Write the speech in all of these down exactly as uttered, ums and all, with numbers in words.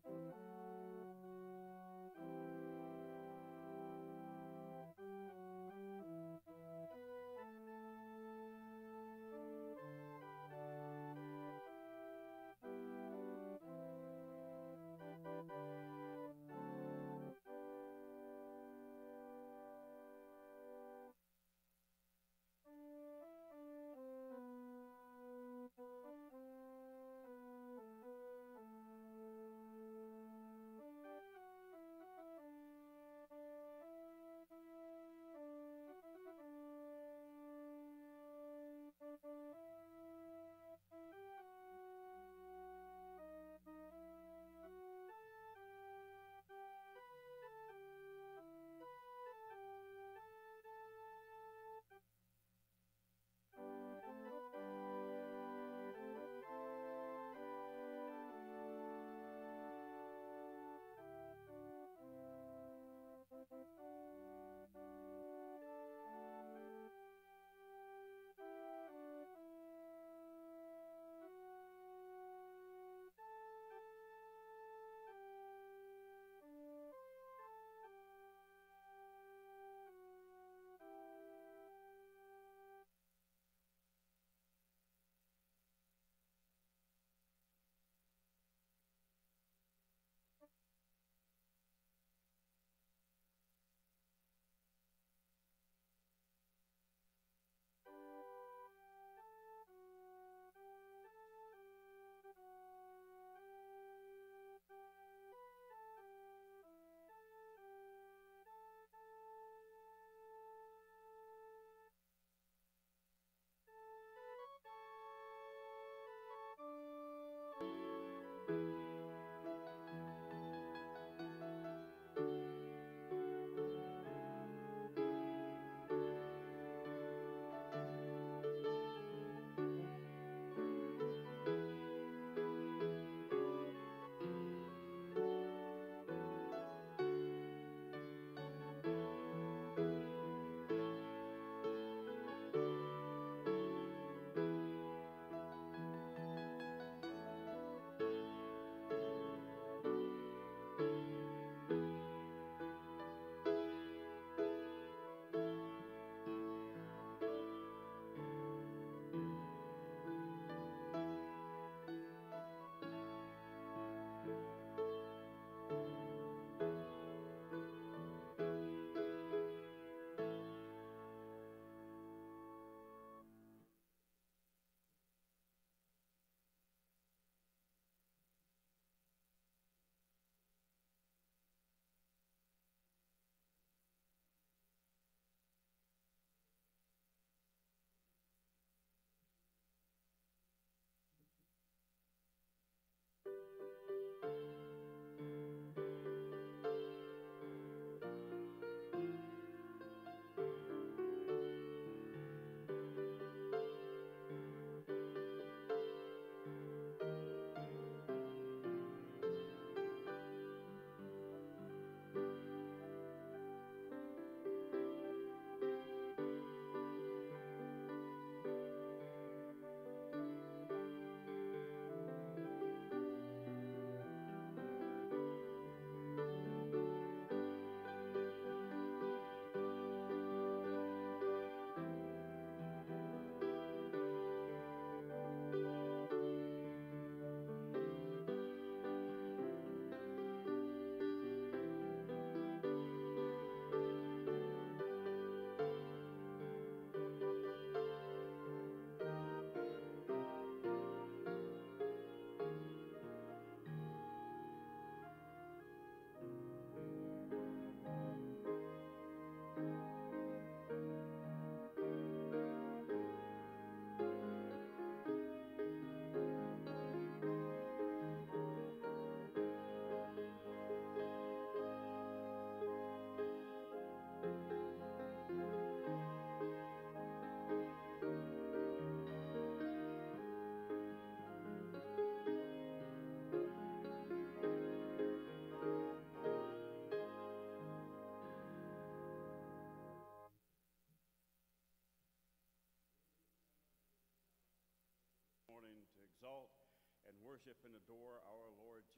Morning to exalt and worship and adore our Lord Jesus Christ.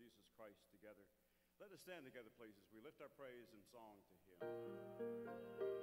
Christ together. Let us stand together, please, as we lift our praise and song to him.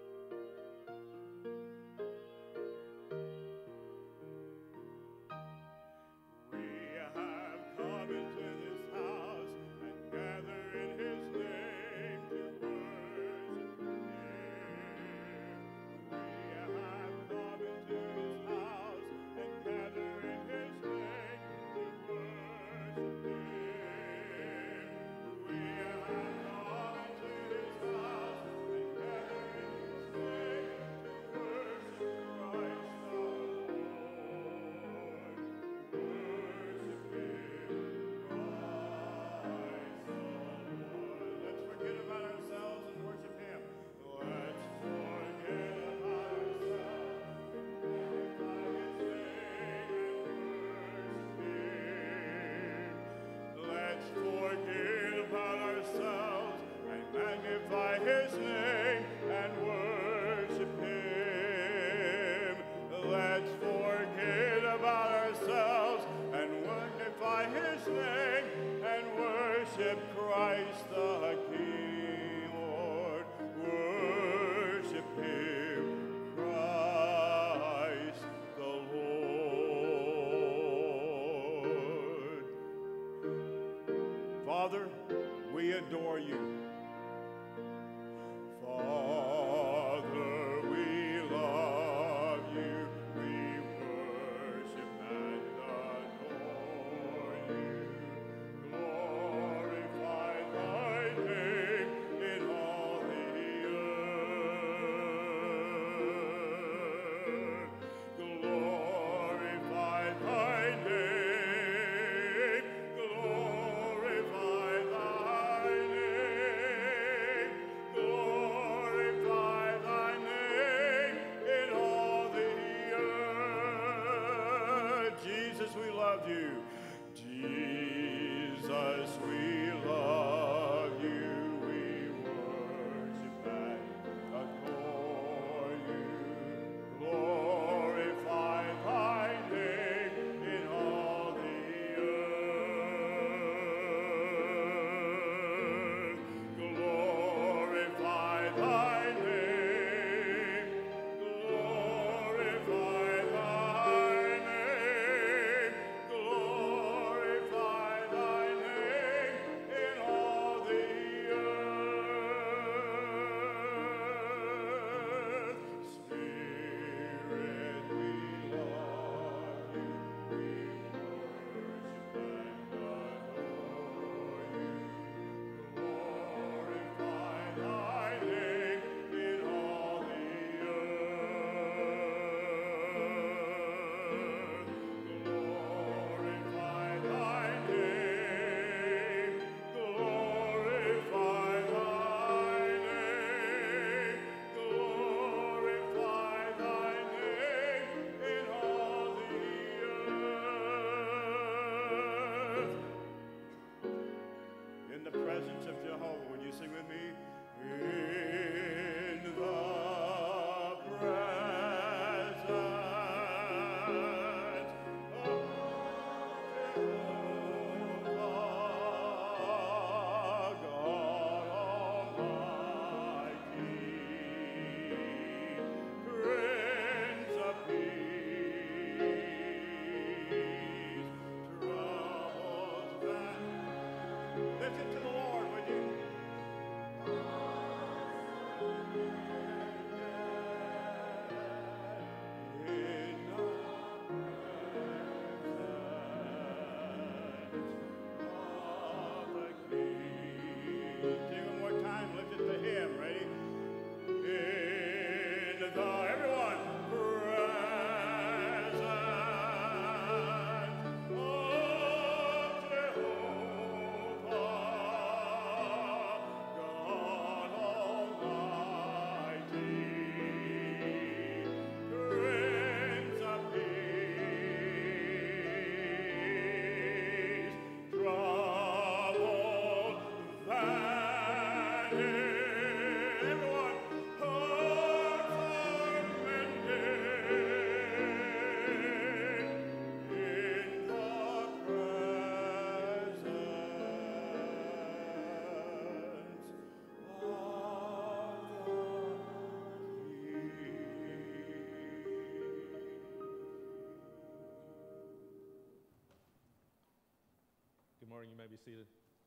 Christ the King, Lord, worship him, Christ the Lord. Father, we adore you. Father, we love you. We worship and adore you. Glorify thy name in all the earth. Glorify thy name. Glorify thy name. Glorify thy name in all the earth. Jesus, we love you. Jesus, we love you. We worship and adore you. Glorify thy name in all the earth. Glorify thy name. Glorify thy name. Glorify thy name in all the earth. Spirit, we love you. We worship and adore you. Glorify thy name in all the earth. Glorify thy name. Glorify thy name. Glorify thy name in all the earth. In the presence of Jehovah, would you sing with me? In the presence of Jehovah, God Almighty, Prince of Peace, troubles that. Listen to the Lord, would you? morning. You may be seated.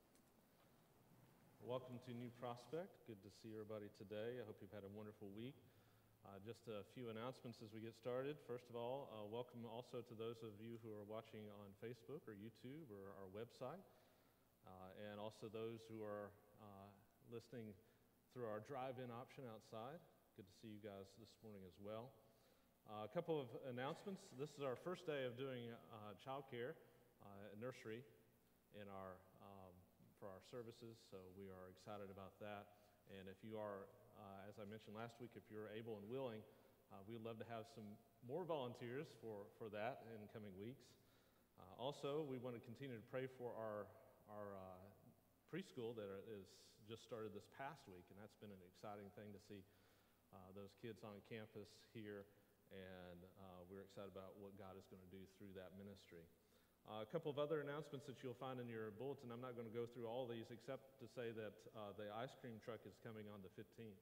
Welcome to New Prospect. Good to see everybody today. I hope you've had a wonderful week. Uh, just a few announcements as we get started. First of all, uh, welcome also to those of you who are watching on Facebook or YouTube or our website, uh, and also those who are uh, listening through our drive-in option outside. Good to see you guys this morning as well. Uh, a couple of announcements. This is our first day of doing uh, child care, uh, nursery in our um, for our services, so we are excited about that. And if you are, uh, as I mentioned last week, if you're able and willing, uh, we'd love to have some more volunteers for, for that in coming weeks. Uh, also, we want to continue to pray for our, our uh, preschool that are, is just started this past week, and that's been an exciting thing to see uh, those kids on campus here, and uh, we're excited about what God is going to do through that ministry. Uh, a couple of other announcements that you'll find in your bulletin. I'm not going to go through all these except to say that uh, the ice cream truck is coming on the fifteenth.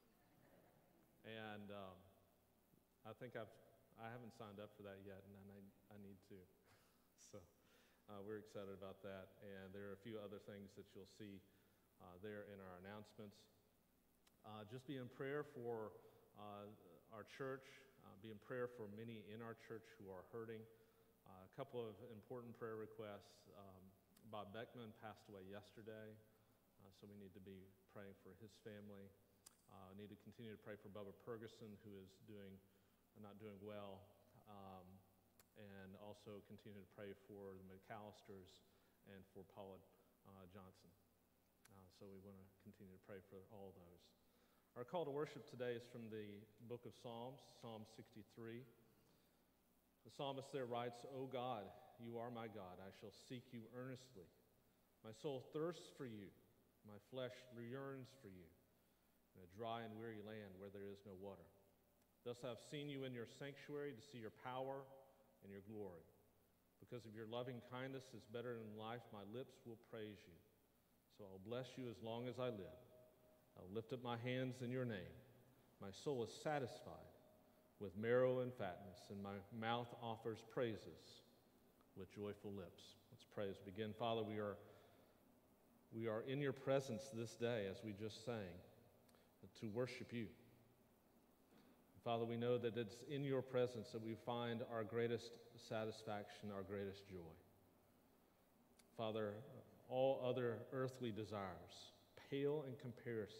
And um, I think I've, I haven't signed up for that yet, and I, I need to. So uh, we're excited about that. And there are a few other things that you'll see uh, there in our announcements. Uh, just be in prayer for uh, our church. Uh, be in prayer for many in our church who are hurting. Uh, a couple of important prayer requests. Um, Bob Beckman passed away yesterday, uh, so we need to be praying for his family. Uh, we need to continue to pray for Bubba Ferguson, who is doing, uh, not doing well, um, and also continue to pray for the McAllisters and for Paula uh, Johnson. Uh, so we want to continue to pray for all those. Our call to worship today is from the book of Psalms, Psalm sixty-three. The psalmist there writes, "O God, you are my God. I shall seek you earnestly. My soul thirsts for you. My flesh yearns for you in a dry and weary land where there is no water. Thus I have seen you in your sanctuary to see your power and your glory. Because of your loving kindness is better than life, my lips will praise you. So I'll bless you as long as I live. I'll lift up my hands in your name. My soul is satisfied with marrow and fatness, and my mouth offers praises with joyful lips." Let's pray as we begin. Father, we are, we are in your presence this day, as we just sang, to worship you. Father, we know that it's in your presence that we find our greatest satisfaction, our greatest joy. Father, all other earthly desires pale in comparison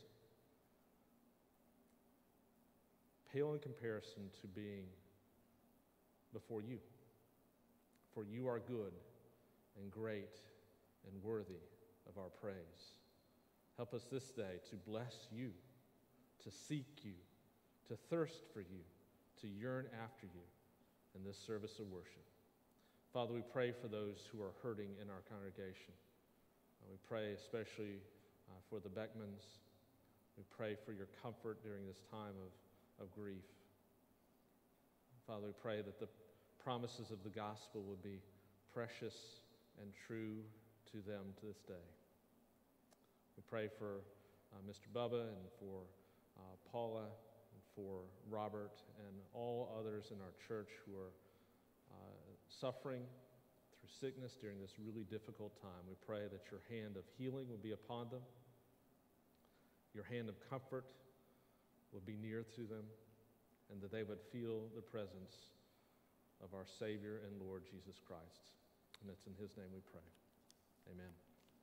pale in comparison to being before you. For you are good and great and worthy of our praise. Help us this day to bless you, to seek you, to thirst for you, to yearn after you in this service of worship. Father, we pray for those who are hurting in our congregation. Uh, we pray especially uh, for the Beckmans. We pray for your comfort during this time of of grief. Father, we pray that the promises of the gospel would be precious and true to them to this day. We pray for uh, Mister Bubba and for uh, Paula and for Robert and all others in our church who are uh, suffering through sickness during this really difficult time. We pray that your hand of healing would be upon them, your hand of comfort would be near to them, and that they would feel the presence of our Savior and Lord Jesus Christ. And it's in his name we pray. Amen.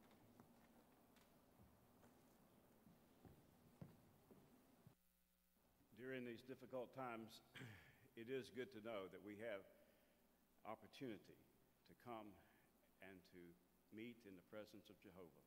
During these difficult times, it is good to know that we have opportunity to come and to meet in the presence of Jehovah.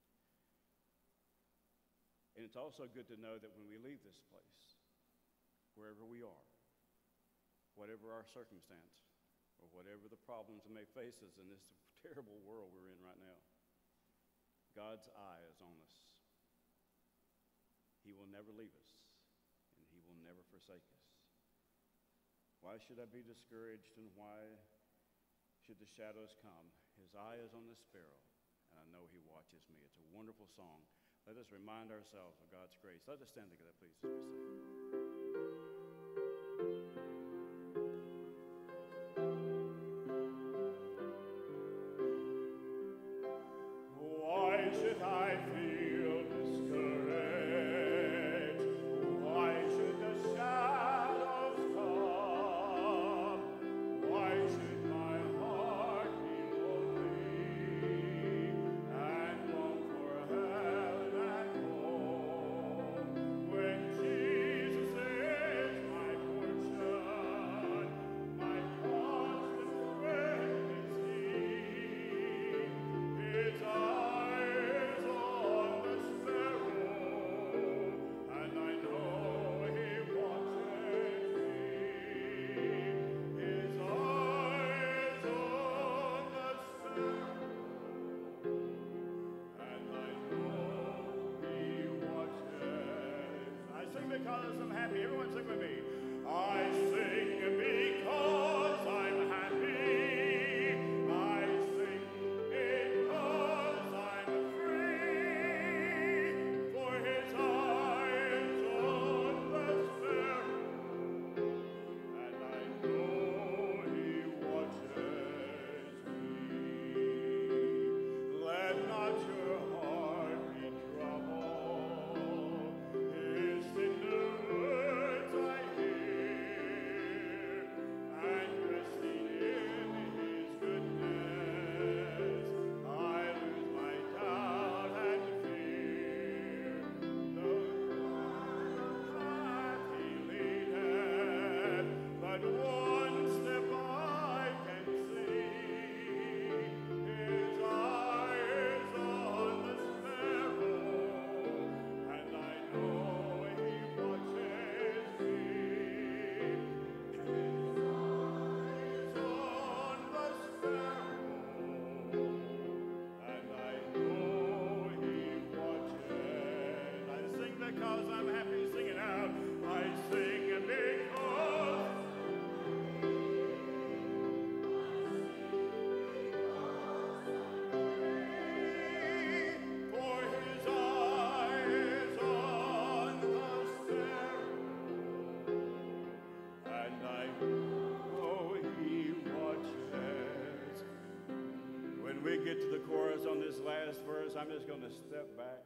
And it's also good to know that when we leave this place, wherever we are, whatever our circumstance, or whatever the problems that may face us in this terrible world we're in right now, God's eye is on us. He will never leave us, and he will never forsake us. Why should I be discouraged, and why should the shadows come? His eye is on the sparrow, and I know he watches me. It's a wonderful song. Let us remind ourselves of God's grace. Let us stand together, please, as we sing. should I feel discouraged? Why should the shadows come? Why should my heart be lonely and long for heaven and home? When Jesus is my portion, my constant friend is He. His eye is on the sparrow, and I know He watches me. His eye is on the sparrow, and I know He watches. I sing because I'm happy. Everyone sing with me. I sing because I'm happy. I sing because I'm free. For His eye is on the sparrow, and I know He watches me. Let not your heart be troubled. His tender words I hear, and resting in His goodness, I lose my doubt and fear. The path He leadeth, but one step I can see. His eye is on the sparrow, and I know He watches me. His eye is on the sparrow, and I know He watches. I sing because I'm happy. Sing it out. I sing because for His eye is on the sparrow, and I know He watches. When we get to the chorus on this last verse, I'm just going to step back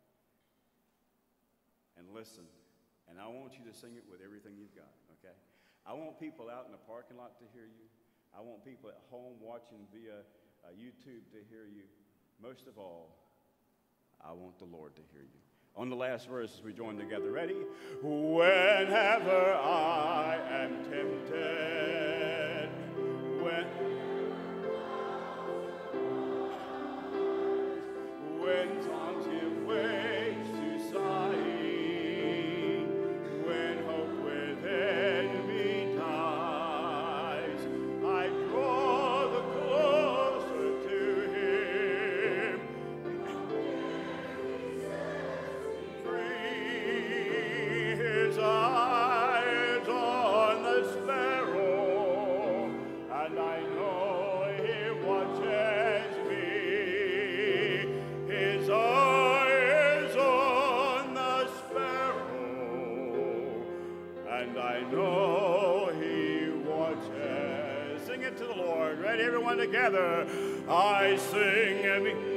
and listen. And I want you to sing it with everything you've got, okay? I want people out in the parking lot to hear you. I want people at home watching via uh, YouTube to hear you. Most of all, I want the Lord to hear you. On the last verse, as we join together, ready? Whenever I am tempted, when, when tongues give way to sighing, when hope within me dies, I draw the closer to Him. Free, His eye is on the sparrow, and I know He watches me. His eye is on the sparrow, and I know He watches. Sing it to the Lord. Ready, everyone together. I sing because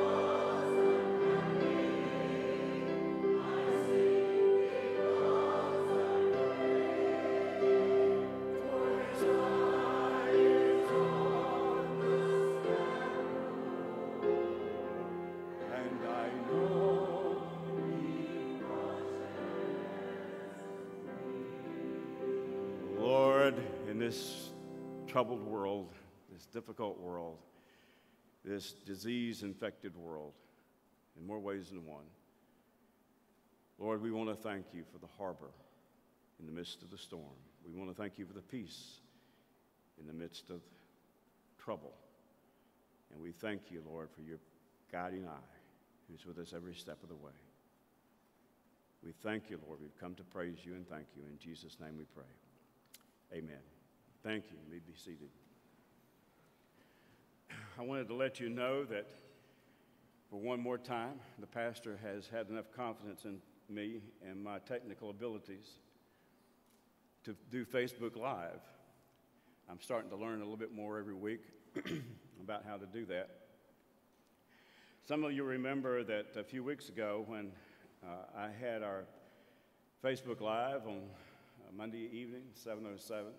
this troubled world, this difficult world, this disease-infected world, in more ways than one. Lord, we want to thank you for the harbor in the midst of the storm. We want to thank you for the peace in the midst of trouble. And we thank you, Lord, for your guiding eye, who's with us every step of the way. We thank you, Lord. We've come to praise you and thank you. In Jesus' name we pray. Amen. Thank you. You may be seated. I wanted to let you know that for one more time, the pastor has had enough confidence in me and my technical abilities to do Facebook Live. I'm starting to learn a little bit more every week about how to do that. Some of you remember that a few weeks ago when uh, I had our Facebook Live on uh, Monday evening, seven oh seven,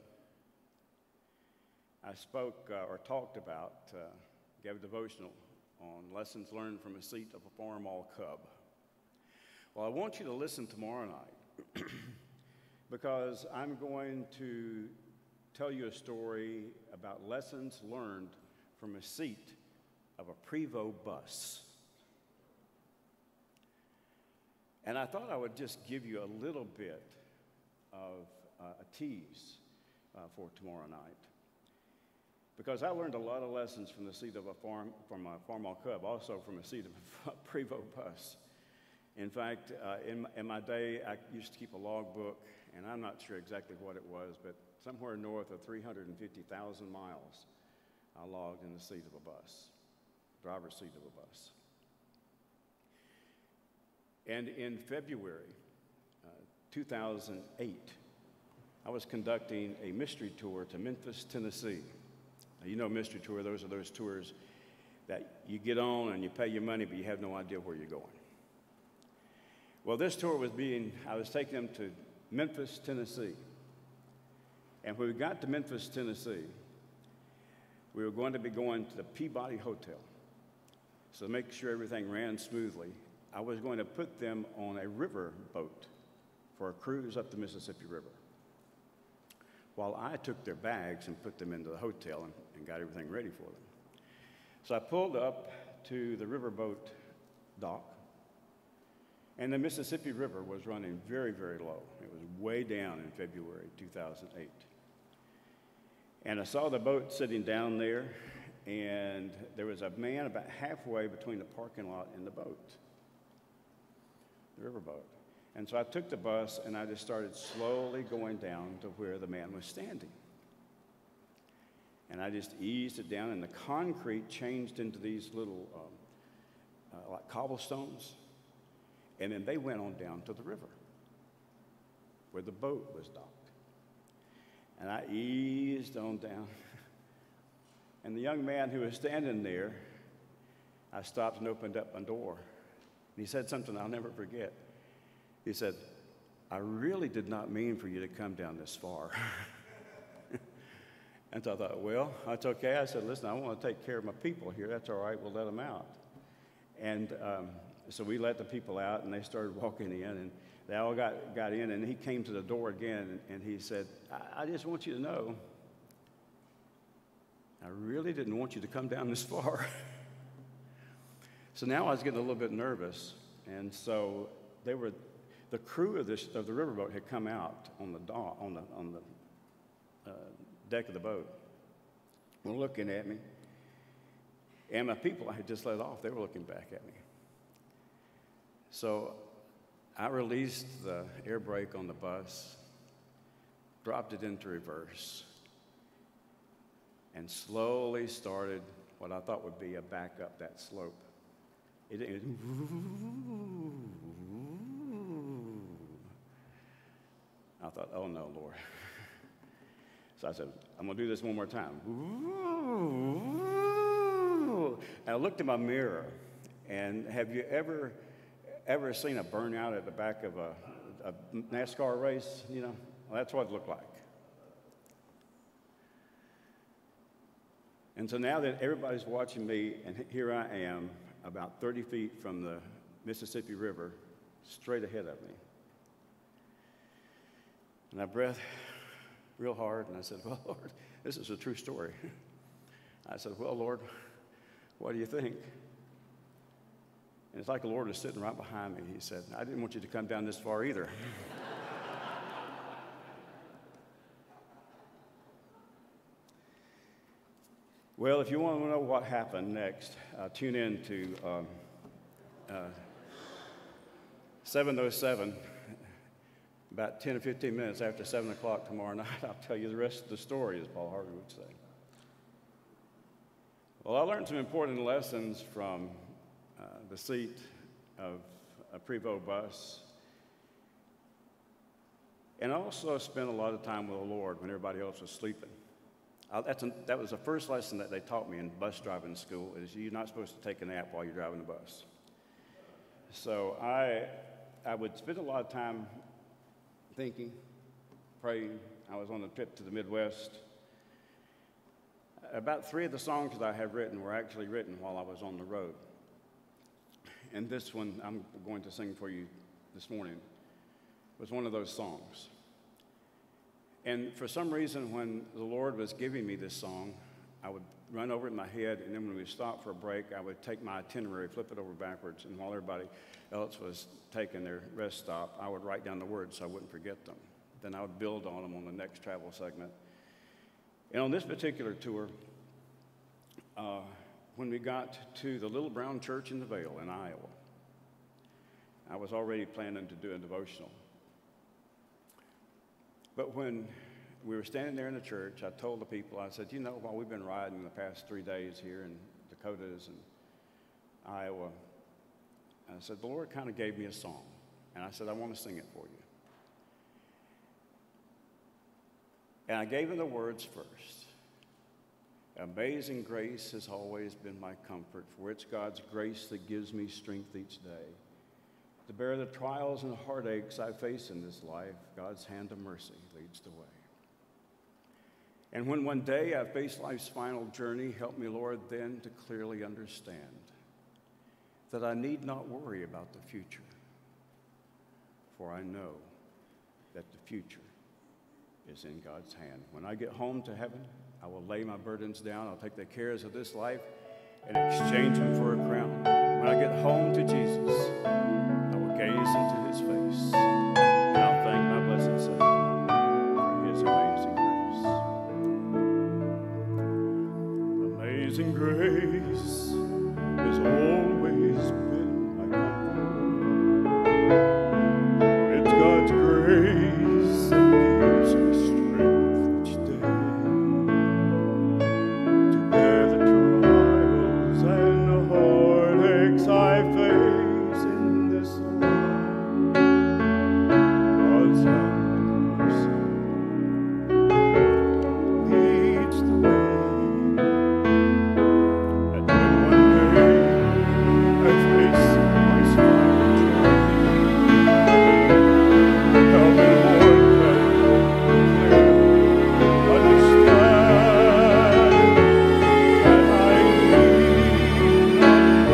I spoke uh, or talked about, uh, gave a devotional on lessons learned from a seat of a farm-all cub. Well, I want you to listen tomorrow night because I'm going to tell you a story about lessons learned from a seat of a Prevost bus. And I thought I would just give you a little bit of uh, a tease uh, for tomorrow night. Because I learned a lot of lessons from the seat of a farm, from a farm-all cub, also from a seat of a Prevost bus. In fact, uh, in, in my day, I used to keep a log book, and I'm not sure exactly what it was, but somewhere north of three hundred fifty thousand miles I logged in the seat of a bus, driver's seat of a bus. And in February uh, two thousand eight, I was conducting a mystery tour to Memphis, Tennessee. Now, you know mystery tour, those are those tours that you get on and you pay your money, but you have no idea where you're going. Well, this tour was being, I was taking them to Memphis, Tennessee. And when we got to Memphis, Tennessee, we were going to be going to the Peabody Hotel. So to make sure everything ran smoothly, I was going to put them on a river boat for a cruise up the Mississippi River, while I took their bags and put them into the hotel and, and got everything ready for them. So I pulled up to the riverboat dock, and the Mississippi River was running very, very low. It was way down in February two thousand eight. And I saw the boat sitting down there, and there was a man about halfway between the parking lot and the boat, the riverboat. And so I took the bus, and I just started slowly going down to where the man was standing. And I just eased it down, and the concrete changed into these little, um, uh, like cobblestones. And then they went on down to the river where the boat was docked. And I eased on down. And the young man who was standing there, I stopped and opened up my door. And he said something I'll never forget. He said, "I really did not mean for you to come down this far." And so I thought, well, that's okay. I said, listen, I want to take care of my people here. That's all right. We'll let them out. And um, so we let the people out, and they started walking in, and they all got, got in, and he came to the door again, and, and he said, I, I just want you to know, I really didn't want you to come down this far. So now I was getting a little bit nervous, and so they were, the crew of, this, of the riverboat had come out on the dock, on the, on the uh, deck of the boat, were looking at me, and my people I had just let off, they were looking back at me. So I released the air brake on the bus, dropped it into reverse, and slowly started what I thought would be a back up that slope. It, it, I thought, oh no, Lord. So I said, I'm going to do this one more time. And I looked in my mirror, and have you ever, ever seen a burnout at the back of a, a NASCAR race? You know, well, that's what it looked like. And so now that everybody's watching me, and here I am, about thirty feet from the Mississippi River, straight ahead of me. And I breathed real hard, and I said, well, Lord, this is a true story. I said, well, Lord, what do you think? And it's like the Lord was sitting right behind me. He said, I didn't want you to come down this far either. Well, if you want to know what happened next, uh, tune in to um, uh, seven oh seven. About ten or fifteen minutes after seven o'clock tomorrow night, I'll tell you the rest of the story, as Paul Harvey would say. Well, I learned some important lessons from uh, the seat of a Prevost bus. And I also spent a lot of time with the Lord when everybody else was sleeping. I, that's a, that was the first lesson that they taught me in bus driving school, is you're not supposed to take a nap while you're driving the bus. So I, I would spend a lot of time thinking, praying. I was on a trip to the Midwest. About three of the songs that I have written were actually written while I was on the road. And this one I'm going to sing for you this morning was one of those songs. And for some reason, when the Lord was giving me this song, I would run over it in my head, and then when we stopped for a break, I would take my itinerary, flip it over backwards, and while everybody else was taking their rest stop, I would write down the words so I wouldn't forget them. Then I would build on them on the next travel segment. And on this particular tour, uh, when we got to the Little Brown Church in the Vale in Iowa, I was already planning to do a devotional. But when we were standing there in the church, I told the people, I said, you know, while we've been riding the past three days here in Dakotas and Iowa, I said, the Lord kind of gave me a song. And I said, I want to sing it for you. And I gave him the words first. Amazing grace has always been my comfort, for it's God's grace that gives me strength each day. To bear the trials and heartaches I face in this life, God's hand of mercy leads the way. And when one day I face life's final journey, help me, Lord, then to clearly understand that I need not worry about the future, for I know that the future is in God's hand. When I get home to heaven, I will lay my burdens down. I'll take the cares of this life and exchange them for a crown. When I get home to Jesus, I will gaze into his face, and I'll thank my blessed Savior for his amazing grace. Amazing grace has always been my comfort. It's God's grace that gives me strength each day to bear the trials and the heartaches I face in this life. God's hand of mercy leads the way. And when one day I face my final journey, help me, Lord, that I understand that I need not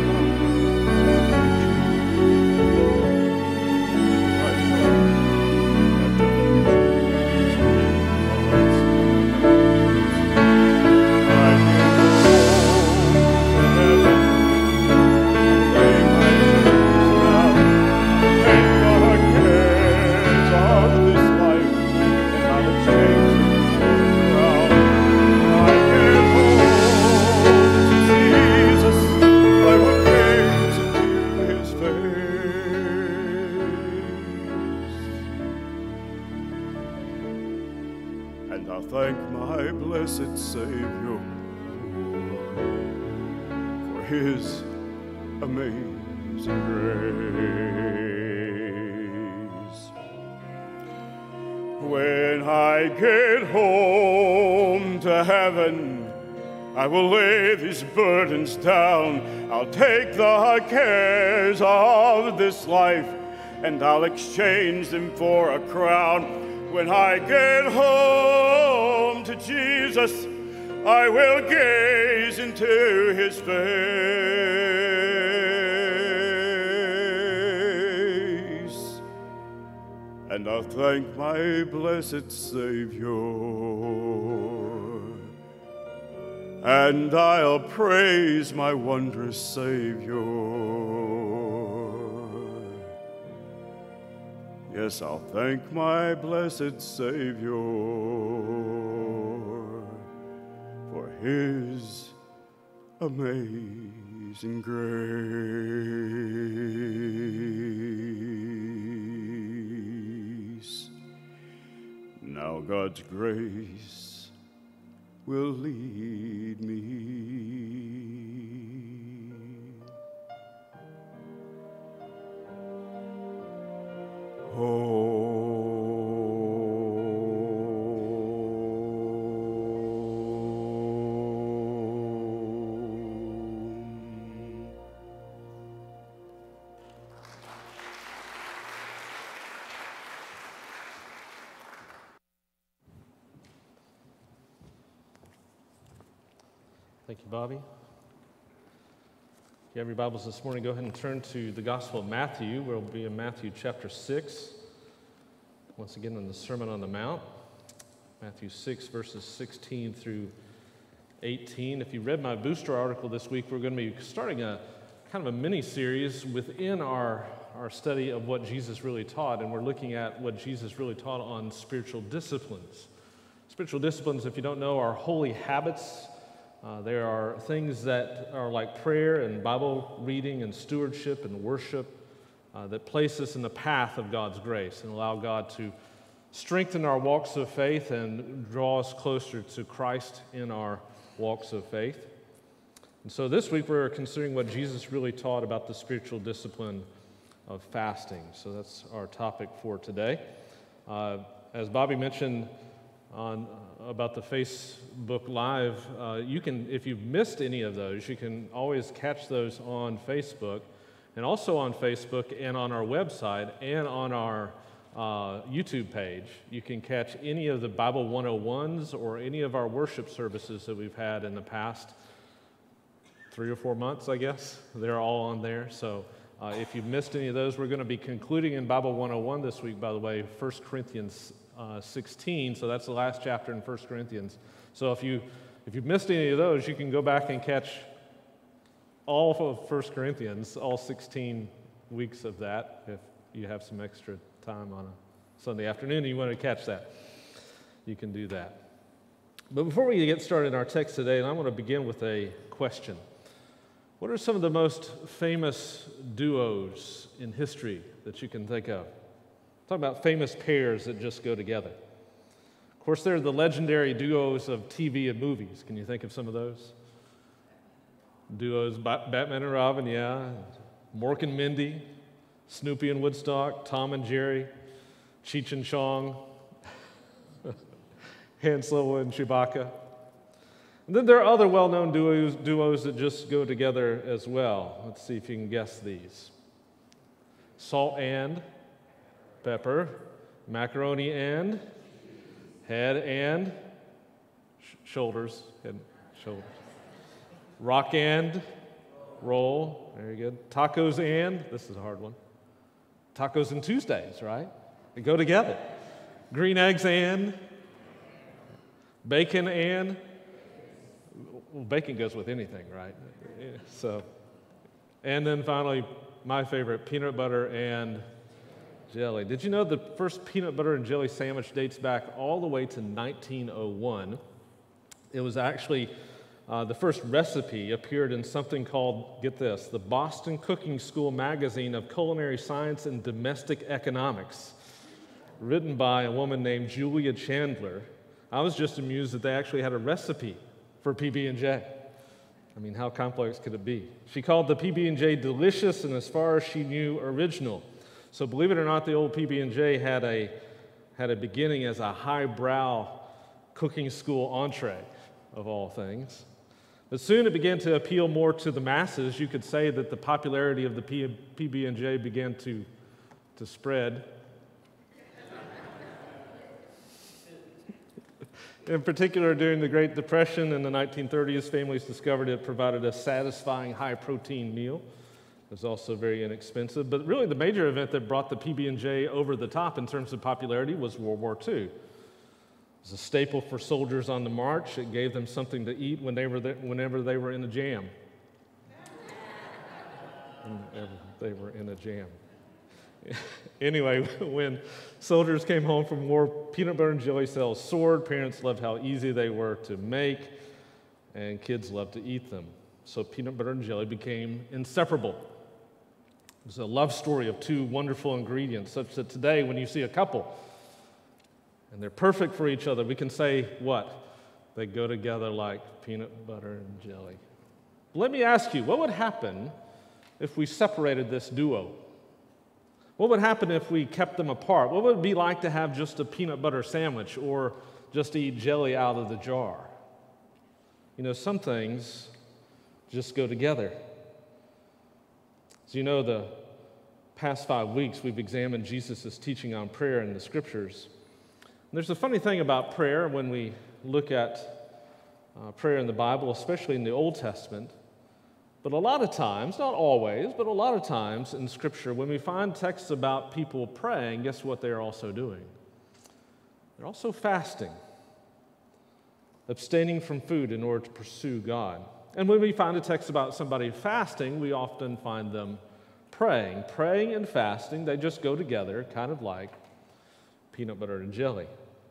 And I thank my blessed Savior for his amazing grace. When I get home to heaven, I will lay these burdens down. I'll take the cares of this life and I'll exchange them for a crown. When I get home to Jesus, I will gaze into his face, and I'll thank my blessed Savior, and I'll praise my wondrous Savior. Yes, I'll thank my blessed Savior for his amazing grace. Now God's grace will lead me. Oh. Thank you, Bobby. If you have your Bibles this morning, go ahead and turn to the Gospel of Matthew. We'll be in Matthew chapter six. Once again, in the Sermon on the Mount. Matthew six, verses sixteen through eighteen. If you read my booster article this week, we're going to be starting a kind of a mini-series within our, our study of what Jesus really taught, and we're looking at what Jesus really taught on spiritual disciplines. Spiritual disciplines, if you don't know, are holy habits. Uh, there are things that are like prayer and Bible reading and stewardship and worship uh, that place us in the path of God's grace and allow God to strengthen our walks of faith and draw us closer to Christ in our walks of faith. And so this week we're considering what Jesus really taught about the spiritual discipline of fasting. So that's our topic for today. Uh, as Bobby mentioned on about the Facebook Live, uh, you can, if you've missed any of those, you can always catch those on Facebook, and also on Facebook and on our website and on our uh, YouTube page. You can catch any of the Bible one oh ones or any of our worship services that we've had in the past three or four months, I guess. They're all on there. So uh, if you've missed any of those, we're going to be concluding in Bible one oh one this week, by the way, First Corinthians Uh, sixteen, so that's the last chapter in First Corinthians. So if you if you've missed any of those, you can go back and catch all of First Corinthians, all sixteen weeks of that, if you have some extra time on a Sunday afternoon and you want to catch that. You can do that. But before we get started in our text today, I want to begin with a question. What are some of the most famous duos in history that you can think of? Talk about famous pairs that just go together. Of course, there are the legendary duos of T V and movies. Can you think of some of those? Duos, Batman and Robin, yeah. Mork and Mindy, Snoopy and Woodstock, Tom and Jerry, Cheech and Chong, Han Solo and Chewbacca. And then there are other well-known duos, duos that just go together as well. Let's see if you can guess these. Salt and pepper, macaroni and, head and, sh- shoulders, head and shoulders. Rock and, roll, very good. Tacos and, this is a hard one. Tacos and Tuesdays, right? They go together. Green eggs and, bacon and, well, bacon goes with anything, right? So, and then finally, my favorite, peanut butter and jelly. Did you know the first peanut butter and jelly sandwich dates back all the way to nineteen oh one? It was actually, uh, the first recipe appeared in something called, get this, the Boston Cooking School Magazine of Culinary Science and Domestic Economics, written by a woman named Julia Chandler. I was just amused that they actually had a recipe for P B and J. I mean, how complex could it be? She called the P B and J delicious and, as far as she knew, original. So believe it or not, the old P B and J had a, had a beginning as a highbrow cooking school entree, of all things. But soon it began to appeal more to the masses. You could say that the popularity of the P B and J began to, to spread. In particular, during the Great Depression in the nineteen thirties, families discovered it provided a satisfying high-protein meal. It was also very inexpensive. But really the major event that brought the P B and J over the top in terms of popularity was World War Two. It was a staple for soldiers on the march. It gave them something to eat when they were there, whenever they were in a jam. Whenever they were in a jam. Anyway, when soldiers came home from war, peanut butter and jelly sales soared. Parents loved how easy they were to make, and kids loved to eat them. So peanut butter and jelly became inseparable. It was a love story of two wonderful ingredients, such that today when you see a couple and they're perfect for each other, we can say what? They go together like peanut butter and jelly. Let me ask you, what would happen if we separated this duo? What would happen if we kept them apart? What would it be like to have just a peanut butter sandwich or just to eat jelly out of the jar? You know, some things just go together. As you know, the past five weeks we've examined Jesus' teaching on prayer in the Scriptures. And there's a funny thing about prayer when we look at uh, prayer in the Bible, especially in the Old Testament. But a lot of times, not always, but a lot of times in Scripture, when we find texts about people praying, guess what they're also doing? They're also fasting, abstaining from food in order to pursue God. And when we find a text about somebody fasting, we often find them praying. Praying and fasting, they just go together, kind of like peanut butter and jelly.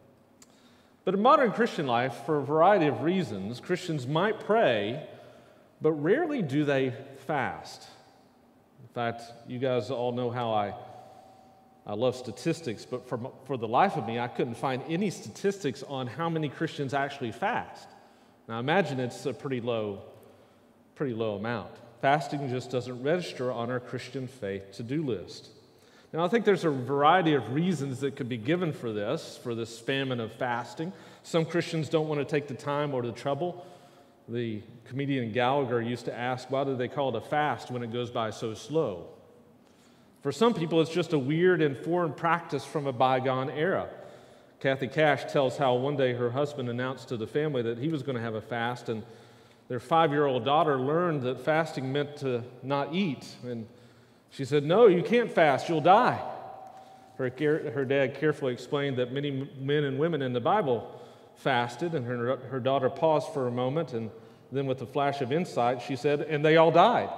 But in modern Christian life, for a variety of reasons, Christians might pray, but rarely do they fast. In fact, you guys all know how I, I love statistics, but for, for the life of me, I couldn't find any statistics on how many Christians actually fast. Now imagine it's a pretty low, pretty low amount. Fasting just doesn't register on our Christian faith to-do list. Now I think there's a variety of reasons that could be given for this, for this famine of fasting. Some Christians don't want to take the time or the trouble. The comedian Gallagher used to ask, why do they call it a fast when it goes by so slow? For some people, it's just a weird and foreign practice from a bygone era. Kathy Cash tells how one day her husband announced to the family that he was going to have a fast, and their five-year-old daughter learned that fasting meant to not eat. And she said, no, you can't fast, you'll die. Her, her dad carefully explained that many men and women in the Bible fasted, and her, her daughter paused for a moment, and then with a flash of insight, she said, and they all died.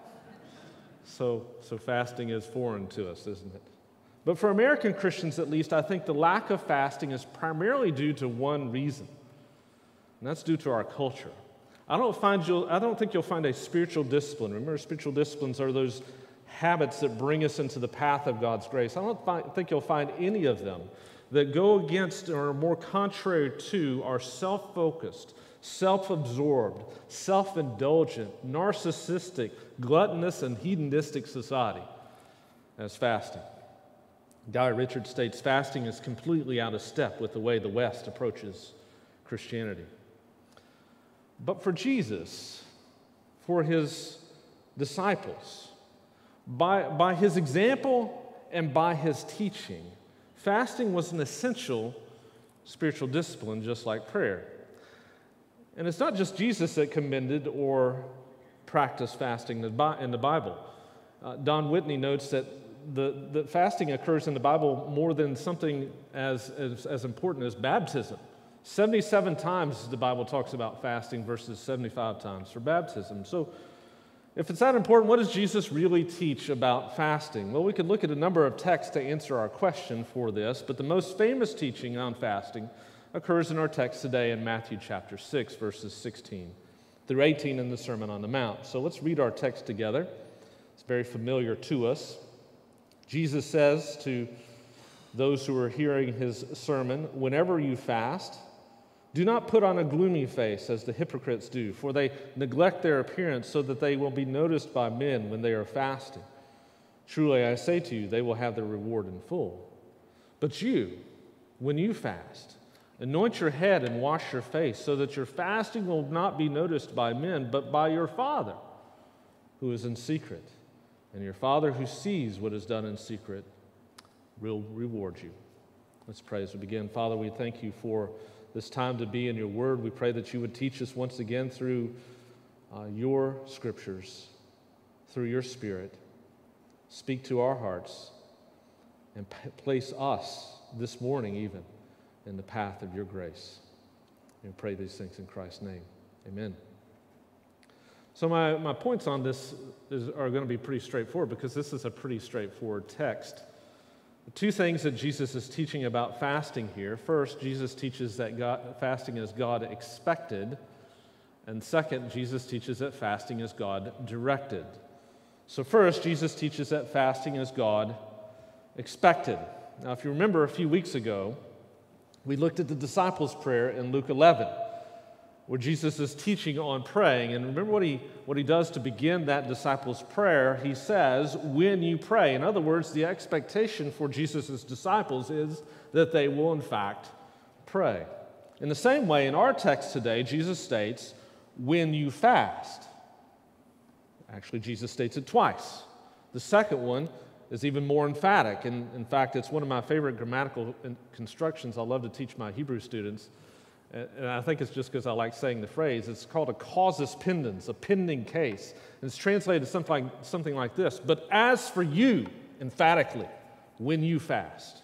So, so fasting is foreign to us, isn't it? But for American Christians, at least, I think the lack of fasting is primarily due to one reason, and that's due to our culture. I don't, find you'll, I don't think you'll find a spiritual discipline. Remember, spiritual disciplines are those habits that bring us into the path of God's grace. I don't find, think you'll find any of them that go against or are more contrary to our self-focused, self-absorbed, self-indulgent, narcissistic, gluttonous, and hedonistic society as fasting. Guy Richards states fasting is completely out of step with the way the West approaches Christianity. But for Jesus, for his disciples, by, by his example and by his teaching, fasting was an essential spiritual discipline, just like prayer. And it's not just Jesus that commended or practiced fasting in the Bible. Uh, Don Whitney notes that the, the fasting occurs in the Bible more than something as, as, as important as baptism. seventy-seven times the Bible talks about fasting versus seventy-five times for baptism. So if it's that important, what does Jesus really teach about fasting? Well, we could look at a number of texts to answer our question for this, but the most famous teaching on fasting occurs in our text today in Matthew chapter six, verses sixteen through eighteen in the Sermon on the Mount. So let's read our text together. It's very familiar to us. Jesus says to those who are hearing his sermon, whenever you fast, do not put on a gloomy face as the hypocrites do, for they neglect their appearance so that they will be noticed by men when they are fasting. Truly, I say to you, they will have their reward in full. But you, when you fast, anoint your head and wash your face, so that your fasting will not be noticed by men, but by your Father who is in secret. And your Father who sees what is done in secret will reward you. Let's pray as we begin. Father, we thank you for this time to be in your word. We pray that you would teach us once again through uh, your scriptures, through your Spirit. Speak to our hearts and p- place us this morning even in the path of your grace. We pray these things in Christ's name. Amen. So my, my points on this is, are going to be pretty straightforward because this is a pretty straightforward text. The two things that Jesus is teaching about fasting here. First, Jesus teaches that God, fasting is God expected. And second, Jesus teaches that fasting is God directed. So first, Jesus teaches that fasting is God expected. Now, if you remember a few weeks ago, we looked at the disciples' prayer in Luke eleven, where Jesus is teaching on praying. And remember what he, what he does to begin that disciples' prayer? He says, when you pray. In other words, the expectation for Jesus' disciples is that they will, in fact, pray. In the same way, in our text today, Jesus states, when you fast. Actually, Jesus states it twice. The second one is even more emphatic. And in fact, it's one of my favorite grammatical constructions I love to teach my Hebrew students. And, and I think it's just because I like saying the phrase. It's called a causus pendens, a pending case. And it's translated something, something like this. But as for you, emphatically, when you fast.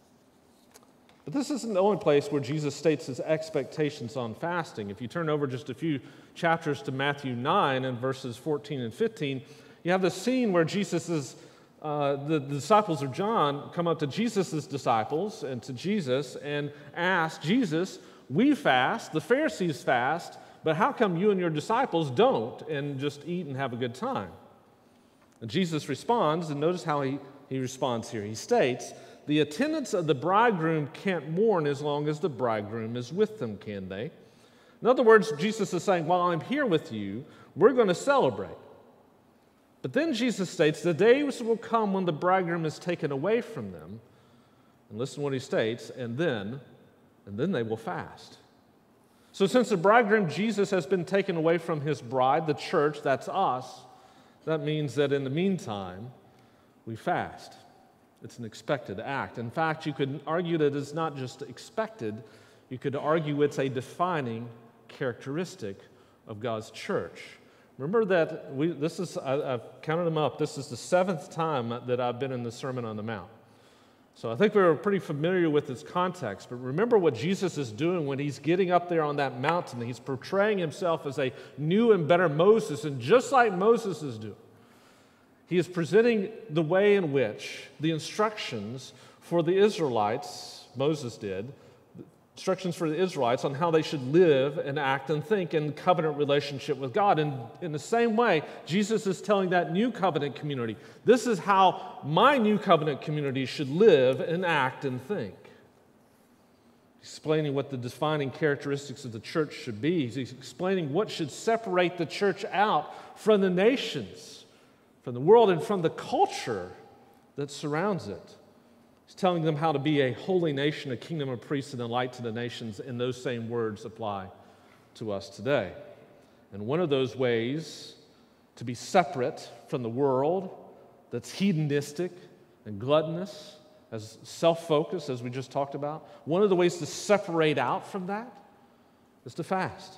But this isn't the only place where Jesus states his expectations on fasting. If you turn over just a few chapters to Matthew nine and verses fourteen and fifteen, you have the scene where Jesus is, uh, the, the disciples of John come up to Jesus' disciples and to Jesus and ask, Jesus, we fast, the Pharisees fast, but how come you and your disciples don't and just eat and have a good time? And Jesus responds, and notice how he, he responds here. He states, the attendants of the bridegroom can't mourn as long as the bridegroom is with them, can they? In other words, Jesus is saying, while I'm here with you, we're going to celebrate. But then Jesus states, the days will come when the bridegroom is taken away from them. And listen to what he states, and then, and then they will fast. So since the bridegroom, Jesus, has been taken away from his bride, the church, that's us, that means that in the meantime, we fast. It's an expected act. In fact, you could argue that it's not just expected, you could argue it's a defining characteristic of God's church. Remember that we, this is, I, I've counted them up, this is the seventh time that I've been in the Sermon on the Mount. So I think we're pretty familiar with this context, but remember what Jesus is doing when he's getting up there on that mountain. He's portraying himself as a new and better Moses, and just like Moses is doing, he is presenting the way in which the instructions for the Israelites, Moses did, instructions for the Israelites on how they should live and act and think in covenant relationship with God. And in the same way, Jesus is telling that new covenant community, this is how my new covenant community should live and act and think. Explaining what the defining characteristics of the church should be. He's explaining what should separate the church out from the nations, from the world, and from the culture that surrounds it. He's telling them how to be a holy nation, a kingdom of priests, and a light to the nations, and those same words apply to us today. And one of those ways to be separate from the world that's hedonistic and gluttonous, as self-focused, as we just talked about, one of the ways to separate out from that is to fast.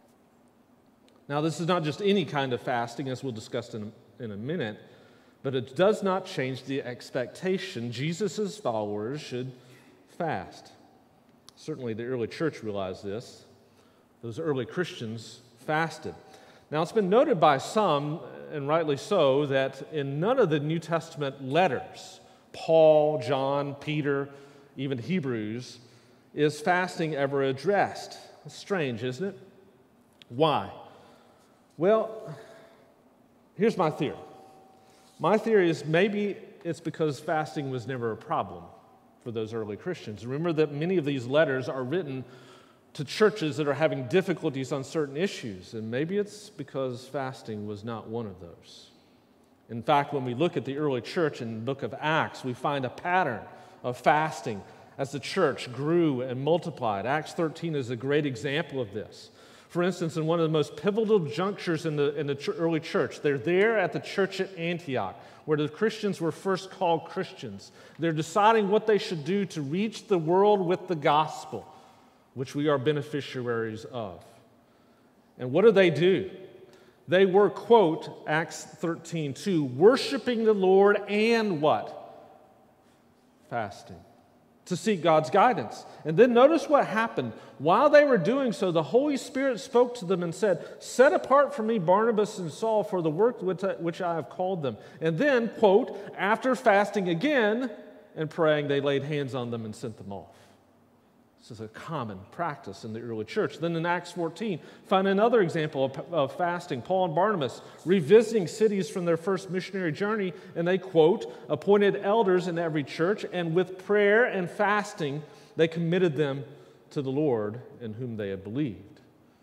Now, this is not just any kind of fasting, as we'll discuss in a in a minute, but it does not change the expectation. Jesus' followers should fast. Certainly the early church realized this. Those early Christians fasted. Now it's been noted by some, and rightly so, that in none of the New Testament letters, Paul, John, Peter, even Hebrews, is fasting ever addressed. It's strange, isn't it? Why? Well, here's my theory. My theory is maybe it's because fasting was never a problem for those early Christians. Remember that many of these letters are written to churches that are having difficulties on certain issues, and maybe it's because fasting was not one of those. In fact, when we look at the early church in the book of Acts, we find a pattern of fasting as the church grew and multiplied. Acts thirteen is a great example of this. For instance, in one of the most pivotal junctures in the, in the ch- early church, they're there at the church at Antioch, where the Christians were first called Christians. They're deciding what they should do to reach the world with the gospel, which we are beneficiaries of. And what do they do? They were, quote, Acts thirteen two, worshiping the Lord and what? Fasting. To seek God's guidance. And then notice what happened. While they were doing so, the Holy Spirit spoke to them and said, set apart for me Barnabas and Saul for the work which I have called them. And then, quote, after fasting again and praying, they laid hands on them and sent them off. This is a common practice in the early church. Then in Acts fourteen, find another example of, of fasting. Paul and Barnabas revisiting cities from their first missionary journey, and they, quote, appointed elders in every church, and with prayer and fasting, they committed them to the Lord in whom they had believed.